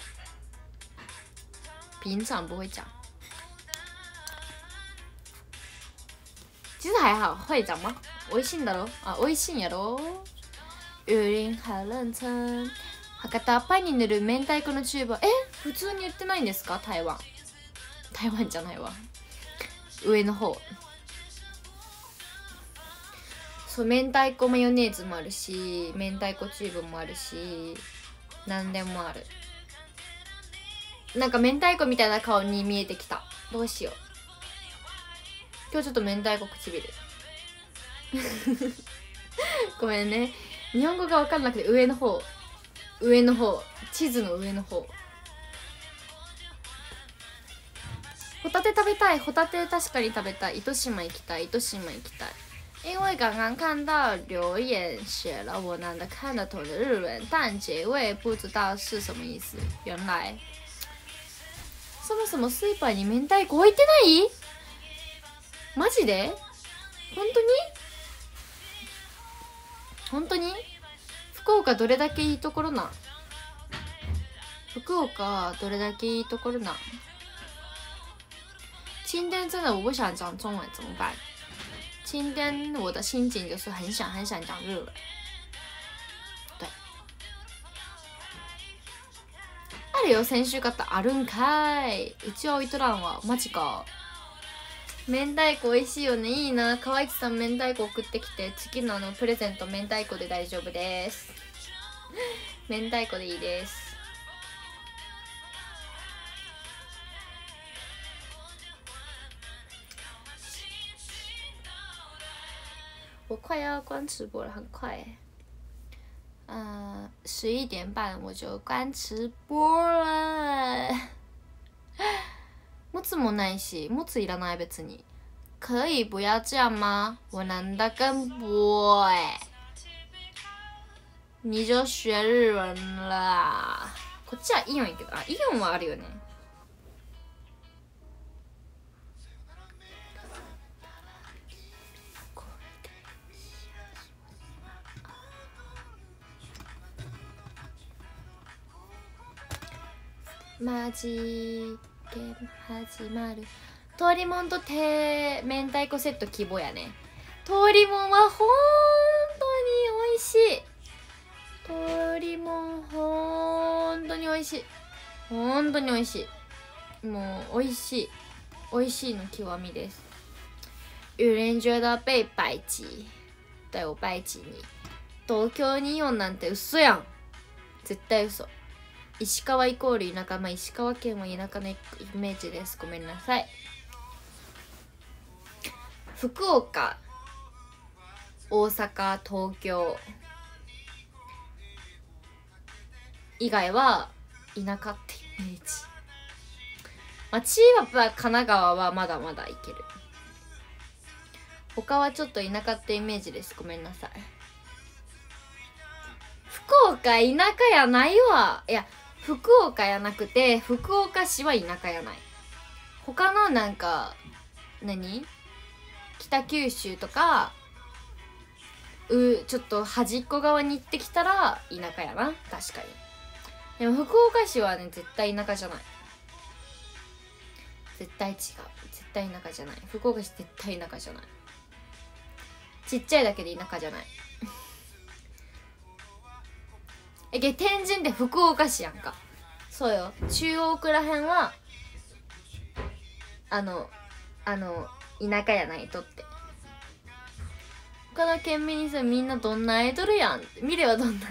平常不会讲。其实还好，会讲吗？美味しいんだろあ、美味しいんやろ。有零号认真。博多パンに塗る明太子のチューブ。え、普通に売ってないんですか？台湾。台湾じゃないわ。上の方。そう、明太子マヨネーズもあるし、明太子チューブもあるし、何でもある。なんか明太子みたいな顔に見えてきた。どうしよ今日ちょっと明太子唇ごめんね、日本語が分かんなくて、上の方上の方地図の上の方。ホタテ食べたい。ホタテ確かに食べたい。糸島行きたい。糸島行きたい。因为刚刚看到留言写了我难得看得懂的日文，但结尾不知道是什么意思。原来そもそもスーパーに明太子置いてない？マジで？本当に？本当に？福岡どれだけいいところなん？福岡どれだけいいところなん？今天真的我不想讲中文怎么办？今天我的心情就是很想很想讲日文。对。あるよ、先週買ったあるんかい。うちは置いとらんわ。マジか。明太子美味しいよね。いいな。川市さん明太子送ってきて、次のあのプレゼント明太子で大丈夫です。明太子でいいです。我快要关直播了，很快耶。呃，十一点半我就关直播了。もつもないし、もついらない別に。可以不要这样吗？我难得跟播哎。你就学日文了。こっちはイオンやけど、あ、イオンはあるよね。マジゲーム始まる。通りもんとて明太子セット希望やね。通りもんはほんとに美味しい。通りもんほんとに美味しい。ほんとに美味しい。もう美味しい。美味しいの極みです。有人觉得被排挤。だよ、排挤に。東京にイオンなんて嘘やん。絶対嘘。石川イコール田舎、まあ、石川県は田舎のイメージです。ごめんなさい。福岡、大阪、東京以外は田舎ってイメージ。まあ、千葉と神奈川はまだまだいける。他はちょっと田舎ってイメージです。ごめんなさい。福岡田舎やないわ。いや、福岡やなくて福岡市は田舎やない。他のなんか何北九州とかうちょっと端っこ側に行ってきたら田舎やな。確かに。でも福岡市はね絶対田舎じゃない。絶対違う。絶対田舎じゃない。福岡市絶対田舎じゃない。ちっちゃいだけで田舎じゃない。えげ天神って福岡市やんか。そうよ。中央区らへんはあのあの田舎やないとって。他の県民にさ、みんなどんなアイドルやん。見ればどんな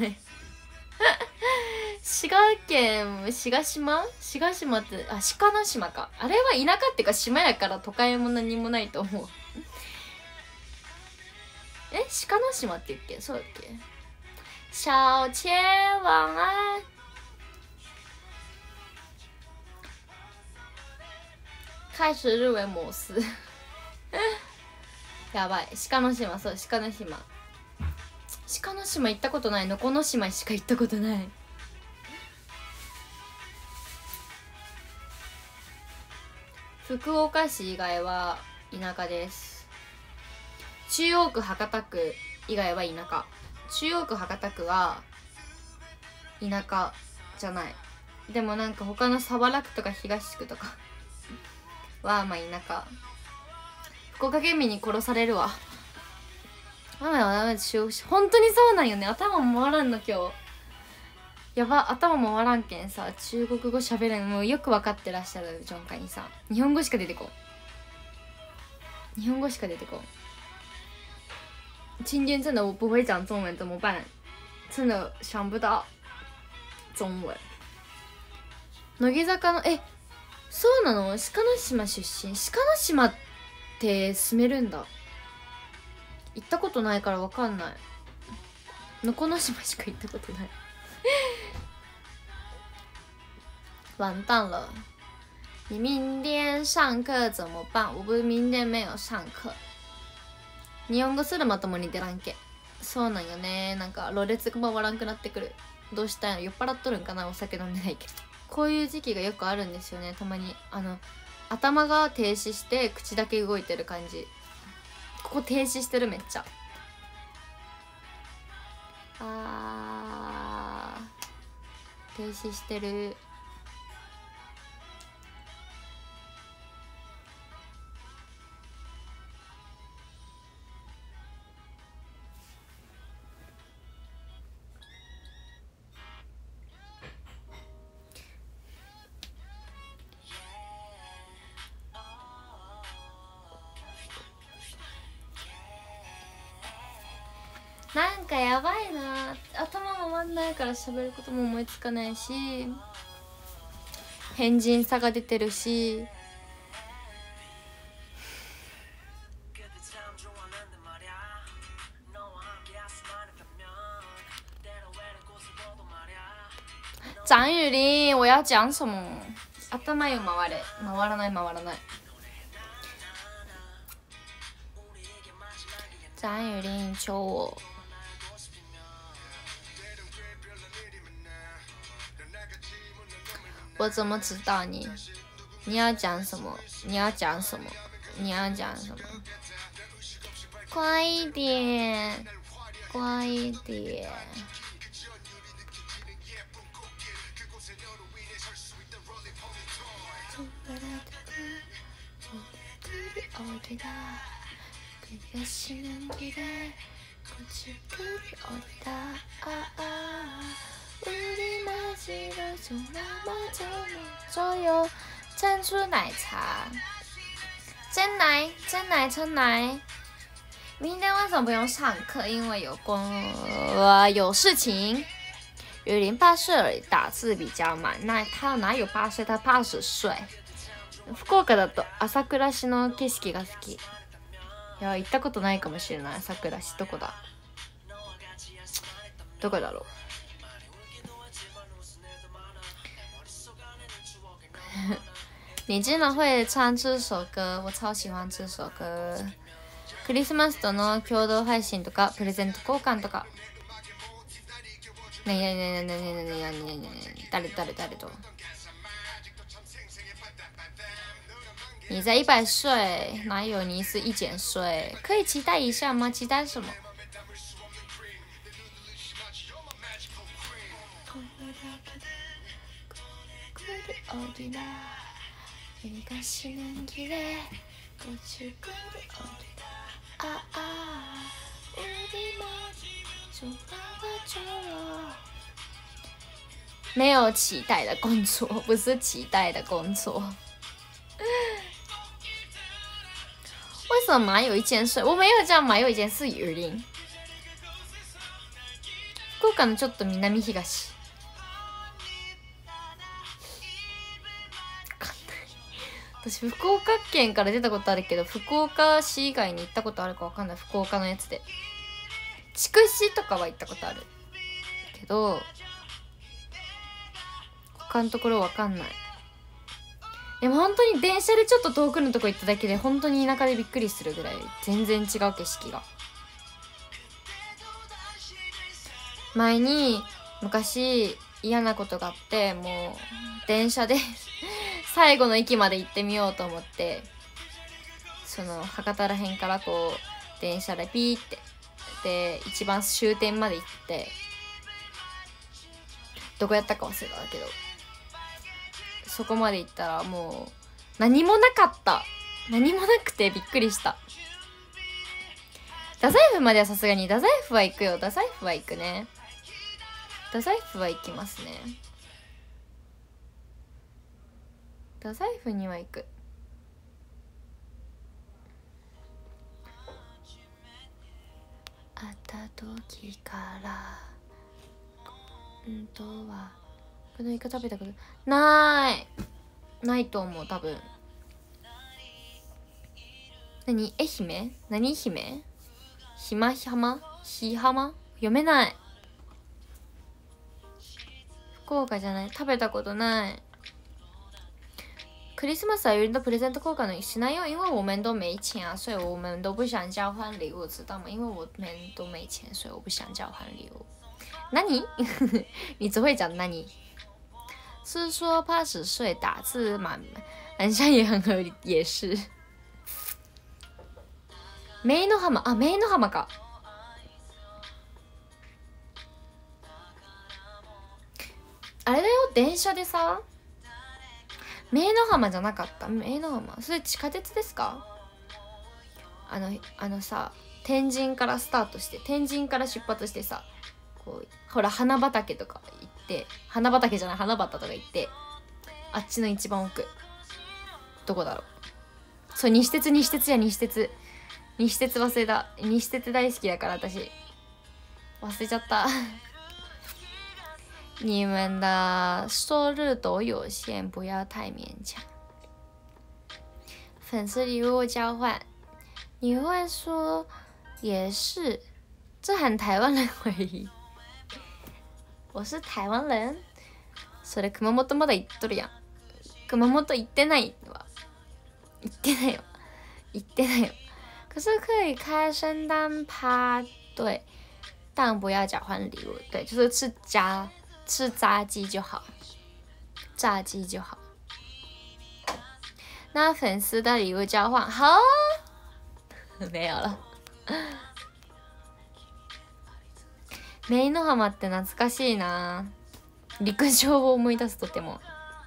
滋賀県滋賀島滋賀島ってあ鹿の島か。あれは田舎ってか島やから都会も何もないと思うえ鹿の島って言うっけ。そうだっけ。小千晚安。開始日文模式やばい。鹿の島、そう鹿の島。鹿の島行ったことない。のこの島しか行ったことない。福岡市以外は田舎です。中央区博多区以外は田舎。中央区博多区は田舎じゃない。でもなんか他の早良区とか東区とかはまあ田舎。福岡県民に殺されるわ。ダメだダメだ。本当にそうなんよね。頭も回らんの今日。やば、頭も回らんけんさ、中国語喋れん。もうよく分かってらっしゃるジョンカニさん。日本語しか出てこん。日本語しか出てこん。今天真的我不会讲中文怎么办？真的想不到中文。乃木坂のえ、そうなの？鹿の島出身。鹿の島って住めるんだ。行ったことないからわかんない。能古島しか行ったことない完蛋了，你明天上課怎么办？我不是明天没有上課。日本語すらまともに出らんけ。そうなんよね。なんかろれつが回らんくなってくる。どうしたんやろ、酔っ払っとるんかな。お酒飲んでないけど。こういう時期がよくあるんですよね、たまに。あの頭が停止して口だけ動いてる感じ。ここ停止してる、めっちゃ。あー、停止してる。なんかやばいな、頭回んないから喋ることも思いつかないし、変人さが出てるし、张雨林，我要讲什么？頭よ回れ、回らない回らない。张雨林求我。我怎么知道你？你要讲什么？你要讲什么？你要讲什么？快一点，快一点。周游珍珠奶茶，真奶真奶真奶。明天为什么不用上课？因为有工呃有事情。雨林八岁而已，打字比较慢。那他哪有八岁？他八十岁。福岡だと朝倉市の景色が好き。いや行ったことないかもしれない。朝倉市どこだ？どこだろう？你真的会唱这首歌？我超喜欢这首歌。クリスマスとの共同配信とかプレゼント交換とか。ねえねえねえねえねえねえねえねえねえ誰誰誰と？你才一百岁，哪有？你是一减岁，可以期待一下吗？期待什么？没有期待的工作，不是期待的工作。为什么马有一件事？我没有じゃん、馬有一件事雨林。福岡のちょっと南東。私福岡県から出たことあるけど、福岡市以外に行ったことあるかわかんない。福岡のやつで筑紫とかは行ったことあるけど、他のところわかんない。でも本当に電車でちょっと遠くのとこ行っただけで本当に田舎でびっくりするぐらい全然違う景色が。前に昔嫌なことがあって、もう電車で最後の駅まで行ってみようと思って、その博多らへんからこう電車でピーってで一番終点まで行って、どこやったか忘れたけど、そこまで行ったらもう何もなかった。何もなくてびっくりした。太宰府まではさすがに、太宰府は行くよ。太宰府は行くね。太宰府は行きますね。太宰府には行く。あった時からうんとはこのイカ食べたことないないと思う。多分何愛媛何姫ひまひ浜ひ浜読めない。福岡じゃない。食べたことない。克里斯马斯有人的 present 交换的是那样，因为我们都没钱啊，所以我们都不想交换礼物，知道吗？因为我们都没钱，所以我不想交换礼物。那你，你只会讲那你？是说八十岁打字蛮，好像也很合理，也是。梅の浜啊，梅の浜か。あれだよ、電車でさ。明の浜じゃなかった。明の浜それ地下鉄ですか？あのあのさ、天神からスタートして、天神から出発してさ、こうほら花畑とか行って、花畑じゃない花畑とか行って、あっちの一番奥どこだろう。そう、西鉄西鉄や西鉄西鉄忘れた。西鉄大好きだから私忘れちゃった你们的收入都有限，不要太勉强。粉丝礼物交换，你会说也是，这很台湾人回忆。我是台湾人。それ熊本まだ行っとるやん。熊本行ってないわ。行ってないよ。行ってないよ。可是可以开圣诞趴，对，但不要交换礼物，对，就是吃加。吃炸鸡就好，炸鸡就好。那粉丝的礼物交换好啊没有了。メイノ浜って懐かしいな。陸上を思い出すとても。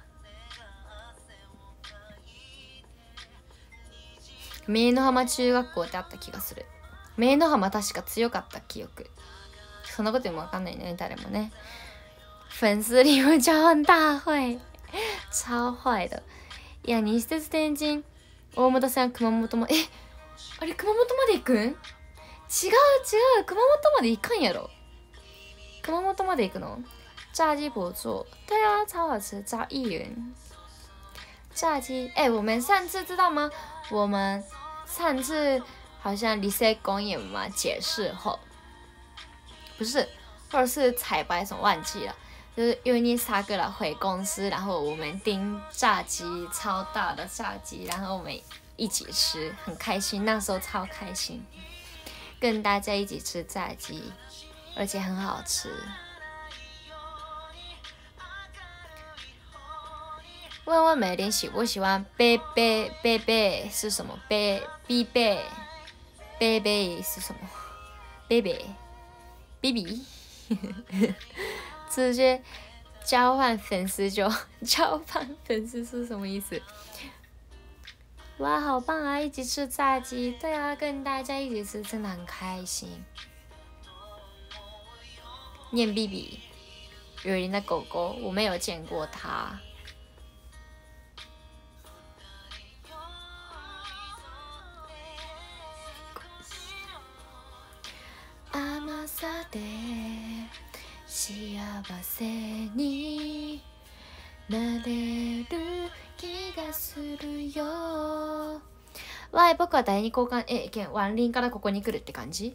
メイノ浜中学校ってあった気がする。メイノ浜確か強かった記憶。そんなことでもわかんないね、誰もね。粉丝礼物交换大会超坏的。いや、西鉄天神大牟田線熊本も、え、あれ熊本まで行くん？違う違う、熊本まで行かんやろ。熊本まで行くの？炸鸡不错，对啊，超好吃，炸一元。炸鸡，哎、欸，我们上次知道吗？我们上次好像离赛公演嘛，解释后，不是，或者是彩排什么忘记了。就是因为你三个人回公司，然后我们订炸鸡，超大的炸鸡，然后我们一起吃，很开心，那时候超开心，跟大家一起吃炸鸡，而且很好吃。问问美玲喜不喜欢贝贝贝贝是什么？贝比贝贝贝是什么？贝贝比比。直接交换粉丝就交换粉丝是什么意思？哇，好棒啊！一起吃炸鸡，对啊，跟大家一起吃真的很开心。念 B B， 有人的狗狗，我没有见过它。甘さで幸せになれる気がするよ。わい、僕は第二交換え券ワンリンからここに来るって感じ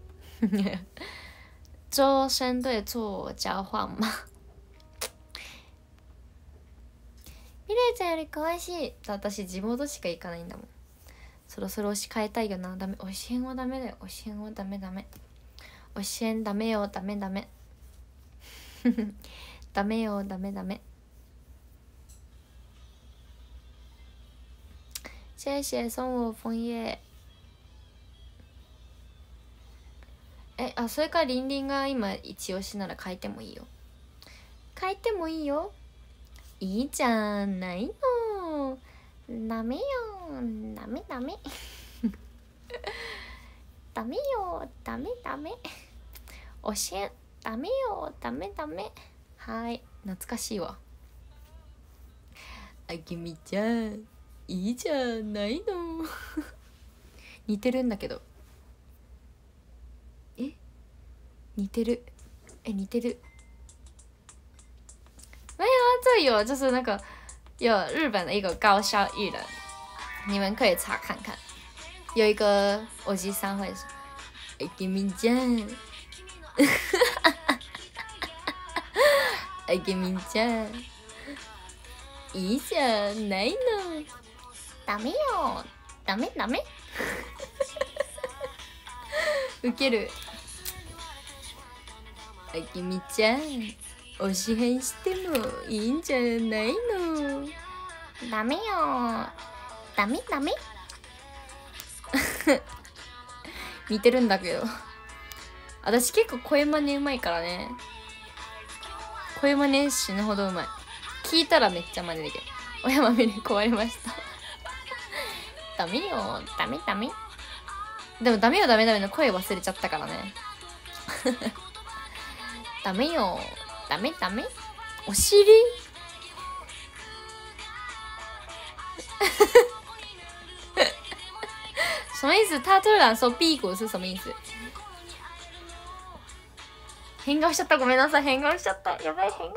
周深对做交換吗ミレイちゃんより可愛い。私地元しか行かないんだもん。そろそろ推し変えたいよな。ダメ、推し変はダメだよ。推し変はダメダメ。推し変ダメよ、ダメダメダメよ、ダメダメ。谢谢送我枫叶。え、あ、それからリンリンが今一押しなら書いてもいいよ。書いてもいいよ。いいじゃないの。ダメよ、ダメダメダメよ、ダメダメ。おしえん、ダメよ、ダメダメ。はい、懐かしいわ。あきみちゃん、いいじゃないの似てるんだけど。え、似てる。え、似てる。没有啊，这有就是那个有日本的一个高校艺人，你们可以查看看。 有一个おじさん会说：“あけみちゃん，あけみちゃん，いいじゃないの。ダメよ、ダメダメ。”ウケる。あけみちゃん、推し変してもいいんじゃないの。ダメよ、ダメダメ。似てるんだけど、私結構声真似うまいからね。声真似死ぬほどうまい。聞いたらめっちゃ真似できる。お山見る壊れました。ダメよ、ダメダメ。でもダメよダメダメの声忘れちゃったからね。ダメよ、ダメダメ。お尻什么意思？他突然说屁股是什么意思？変顔しちゃった。ごめんなさい。変顔しちゃった。やばい、変顔しちゃった。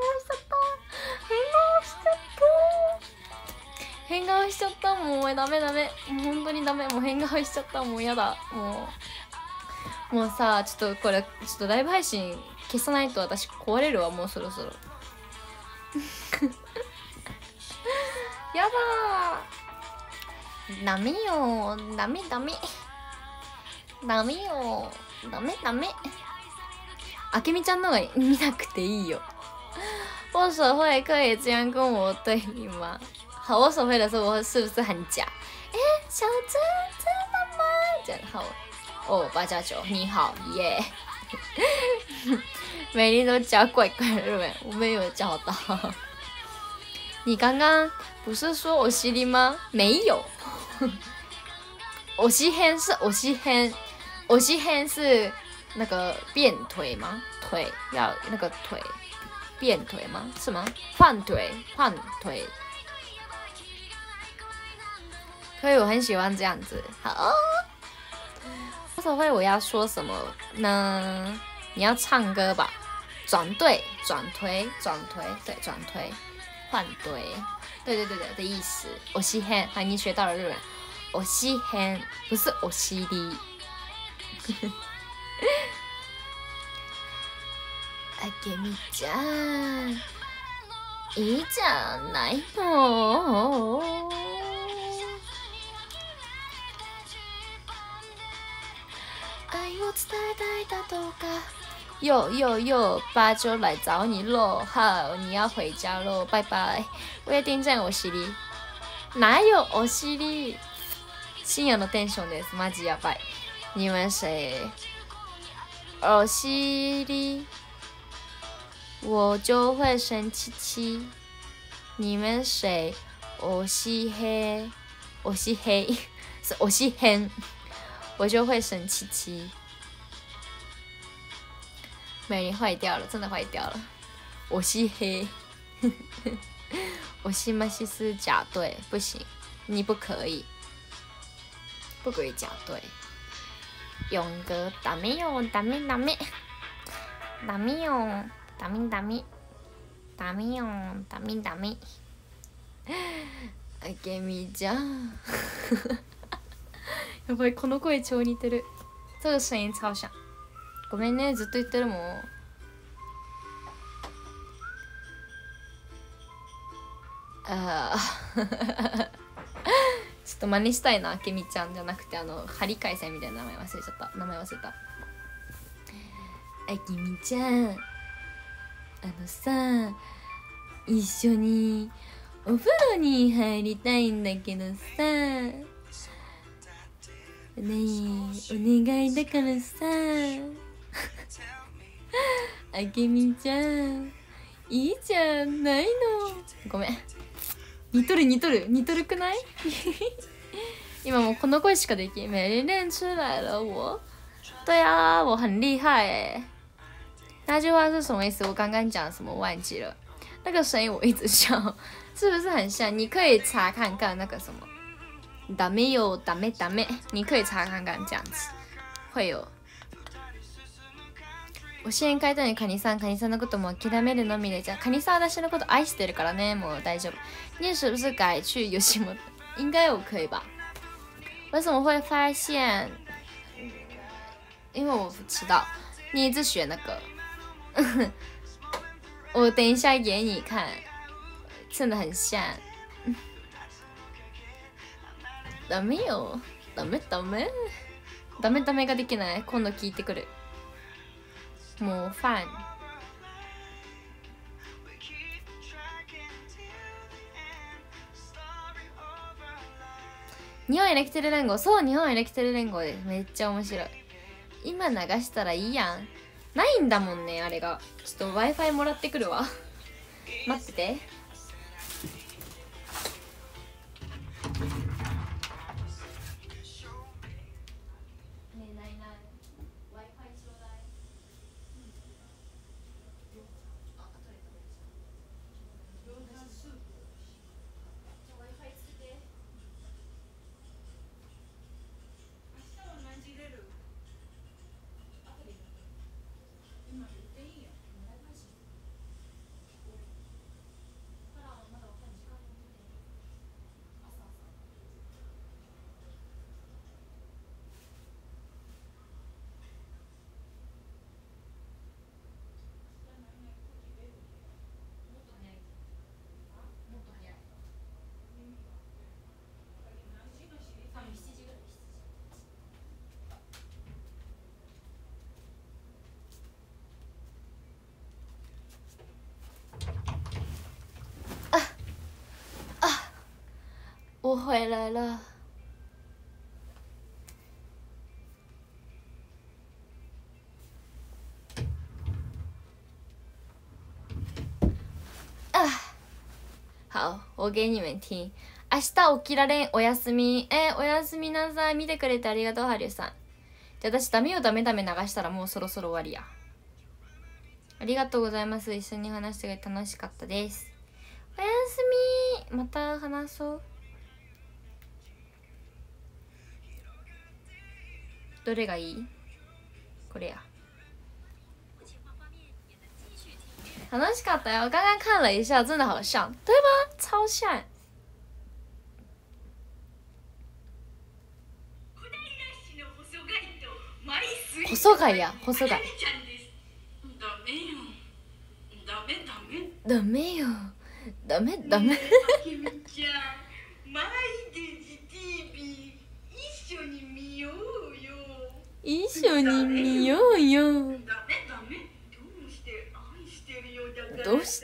変顔しちゃった。変顔しちゃった。もうダメダメ。もう本当にダメ。もう変顔しちゃった。もうやだ。もう。もうさ、ちょっとこれ、ちょっとライブ配信消さないと私壊れるわ。もうそろそろ。やだー。ダメよ、ダメダメ。ダメよ、ダメダメ。あけみちゃんの方が見なくていいよ。握手会可以这样跟我对你吗？好，握手会的时候我是不是很假？哎，小珍真的吗？这样好。哦，八加九，你好耶。每天都叫怪怪的日本，我没有叫到。你刚刚不是说我犀利吗？没有。我西黑是我西黑，我西黑是那个变腿吗？腿要那个腿变腿吗？是吗？换腿换腿，所以我很喜欢这样子。好，握手会我要说什么呢？你要唱歌吧？转对，转推，转推，对，转推，换对，对对对对的意思。我西黑，好，你学到了日文。我西黑不是我西里。あけみちゃん、いいじゃないの。爱我伝えたいだとか。哟哟哟，爸就来找你喽！好，你要回家喽，拜拜。我也订正我西里。哪有我西里？深夜のテンションです。マジやばい。你们谁？お尻，我就会生气气。你们谁？我西黑，我西黑是我西黑，我就会生气气。美玲坏掉了，真的坏掉了。我西黑，我西马西斯假对，不行，你不可以。不可以讲对，勇哥ダメよ、ダメダメ、ダメよ、ダメダメ、ダメよ、ダメダメ。あけみちゃん，やばい、この声超似てる。这个声音超像。ごめんね、ずっと言ってるもん。ああ。ちょっと真似したいな、あけみちゃんじゃなくて、あの針回線みたいな名前忘れちゃった。名前忘れた。あけみちゃん、あのさ、一緒にお風呂に入りたいんだけどさ、ねえ、お願いだからさ、あけみちゃん、いいじゃないの。ごめん。似とる似とる似とるくない今もうこの声しかできん。美玲练出来了我。对啊，我很厉害哎。那句话是什么意思？我刚刚讲什么忘记了。那个声音我一直笑，是不是很像？你可以查看看那个什么。ダメよ、ダメダメ。你可以查看看这样子，会有。教えんかいたのにカニさん、カニさんのことも諦めるのみで。じゃあカニさん私のこと愛してるからね、もう大丈夫。你是不是改去吉本？应该我可以吧？ 为什么会发现？因为我不知道，你一直学那个，我等一下给你看，真的很像。ダメよ、ダメダメ、ダメダメができない。今度聞いてくる。もうファン。日本エレキテル連合、そう日本エレキテル連合です。めっちゃ面白い。今流したらいいやん。ないんだもんねあれが。ちょっと Wi-Fi もらってくるわ。待ってて。我回来了。啊，好，我给你们听。明日起きられんおやすみ。えー、おやすみなさい。見てくれてありがとうハリュさん。じゃあ私ダメよダメダメ流したらもうそろそろ終わりや。ありがとうございます。一緒に話してくれて楽しかったです。おやすみ。また話そう。どれがいい？これや。楽しかったよ，刚刚看了一下，真的好像，对吧？超像。細貝や、細貝。ダメよ。ダメダメ。一緒に見ようよ。どうして？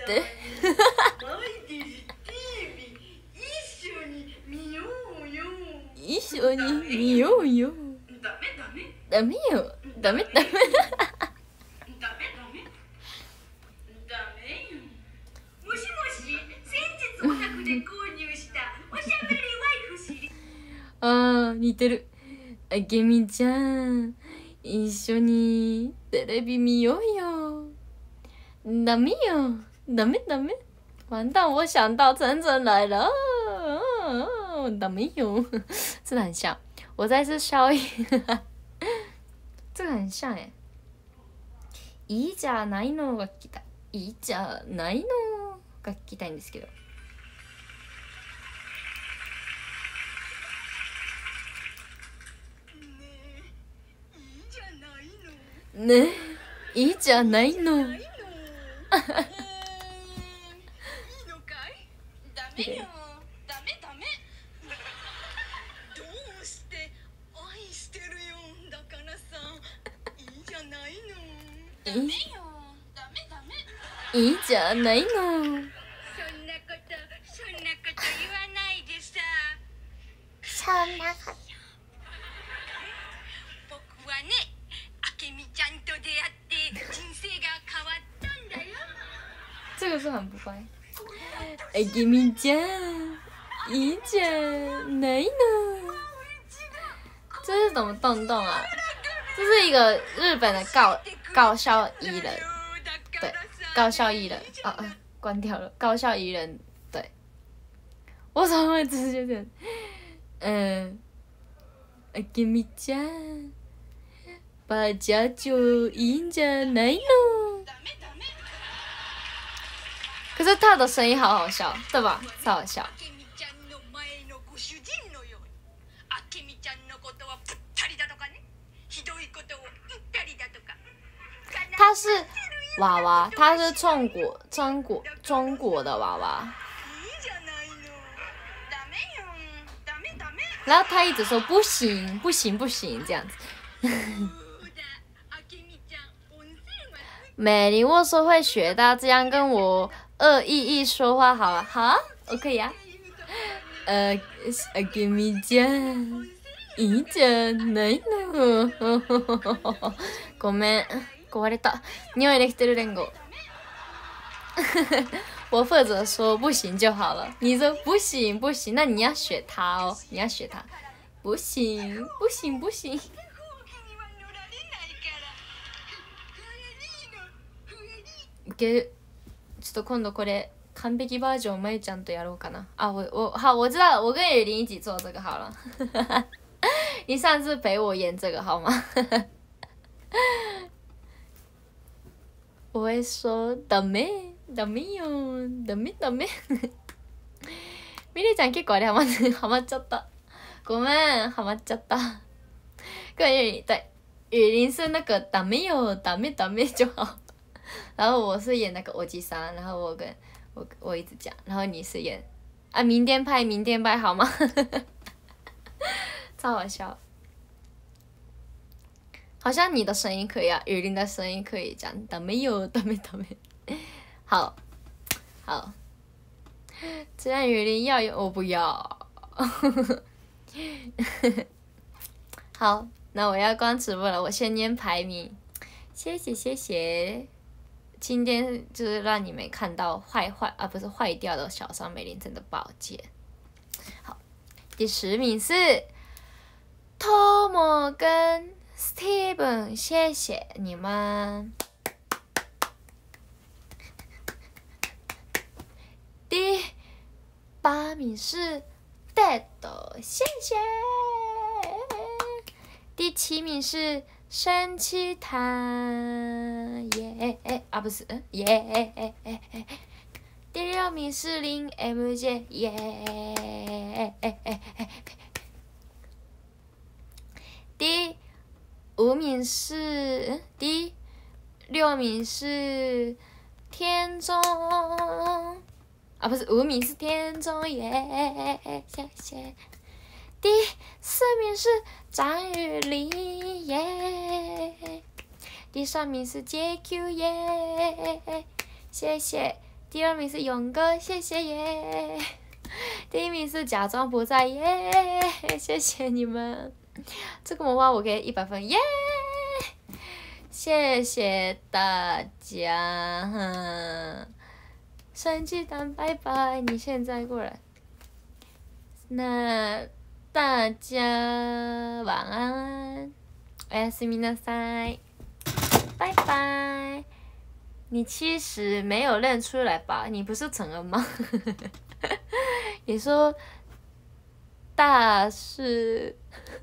一緒に見ようよ。ダメよ。ダメダメ。あー似てる。あけみちゃん一緒にテレビ見ようよ。ダメよダメダメ。完蛋，我想到晨晨来了。ダメよ。真的很像。我再次消音。这个很像哎。いいじゃないのが聞きたい。いいじゃないのが聞きたいんですけど。ね、いいじゃないの。いいのかい？ダメよ。ダメダメ。どうして愛してるよ。だからさ、いいじゃないの。ダメよ。ダメダメ。いいじゃないの。そんなこと、そんなこと言わないでさ。そんなこと。僕はね。あけみちゃんと出会って人生が変わったんだよ。这个是很不乖。あけみちゃん，いいじゃないの。这是怎么动动啊？这是一个日本的搞搞笑艺人，对，搞笑艺人啊啊，关掉了，搞笑艺人，对。我怎么会直接点？嗯，あけみちゃん。バジャチョいいんじゃないの？可是他的声音好好笑，对吧？超好笑。 它是娃娃，它是中国中国中国的娃娃。然后他一直说不行不行不行这样子。美玲，我说会学的，这样跟我二一一说话好了，好啊，我可以啊。呃，あけみちゃん、いいじゃないの。ごめん、壊れた。匂いできてる連合。我负责说不行就好了，你说不行不行，那你要学他哦，你要学他，不行不行不行。いける。ちょっと今度これ完璧バージョンまゆちゃんとやろうかな。啊，我我好，我知道，我跟雨林一起做这个好了。你上次陪我演这个好吗？我会说ダメダメよダメダメ。ミリちゃん結構あれハマハマっちゃった。ごめんハマっちゃった。跟雨林对，雨林是那个ダメよダメダメ就好。然后我是演那个我吉桑，然后我跟我我一直讲，然后你是演啊明天拍明天拍好吗？超好笑。好像你的声音可以啊，雨林的声音可以讲ダメよダメダメ。好，好，既然雨林要我不要。好，那我要关直播了，我先念排名，谢谢谢谢。今天就是让你们看到坏坏啊，不是坏掉的小桑美玲真的宝剑。好，第十名是 Tomo 跟 Steven， 谢谢你们。第八名是 Dead， 谢谢。第七名是生气他耶啊不是耶、yeah, 第六名是零 M J 耶、yeah, 第五名是第六名是天中啊不是五名是天中耶、yeah, 谢谢。第四名是张雨林耶，第三名是 J Q 耶，谢谢。第二名是勇哥，谢谢耶。第一名是假装不在耶，谢谢你们。这个魔法我给一百分耶，谢谢大家。生鸡蛋拜拜，你现在过来。那。大家晚安，おやすみなさい，拜拜。你其实没有认出来吧？你不是陈恩吗？你说大是，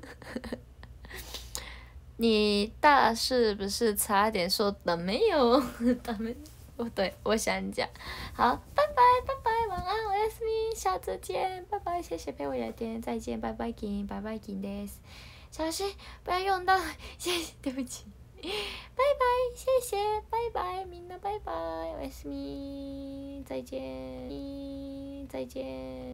你大是不是差点说的没有？的没。哦，对，我想讲，好，拜拜拜拜，晚安，おやすみ，下次见，拜拜，谢谢陪我聊天，再见，拜拜金，拜拜金です，小心不要用到，谢谢，对不起，拜拜，谢谢，拜拜，みんな拜拜，おやすみ，再见，再见。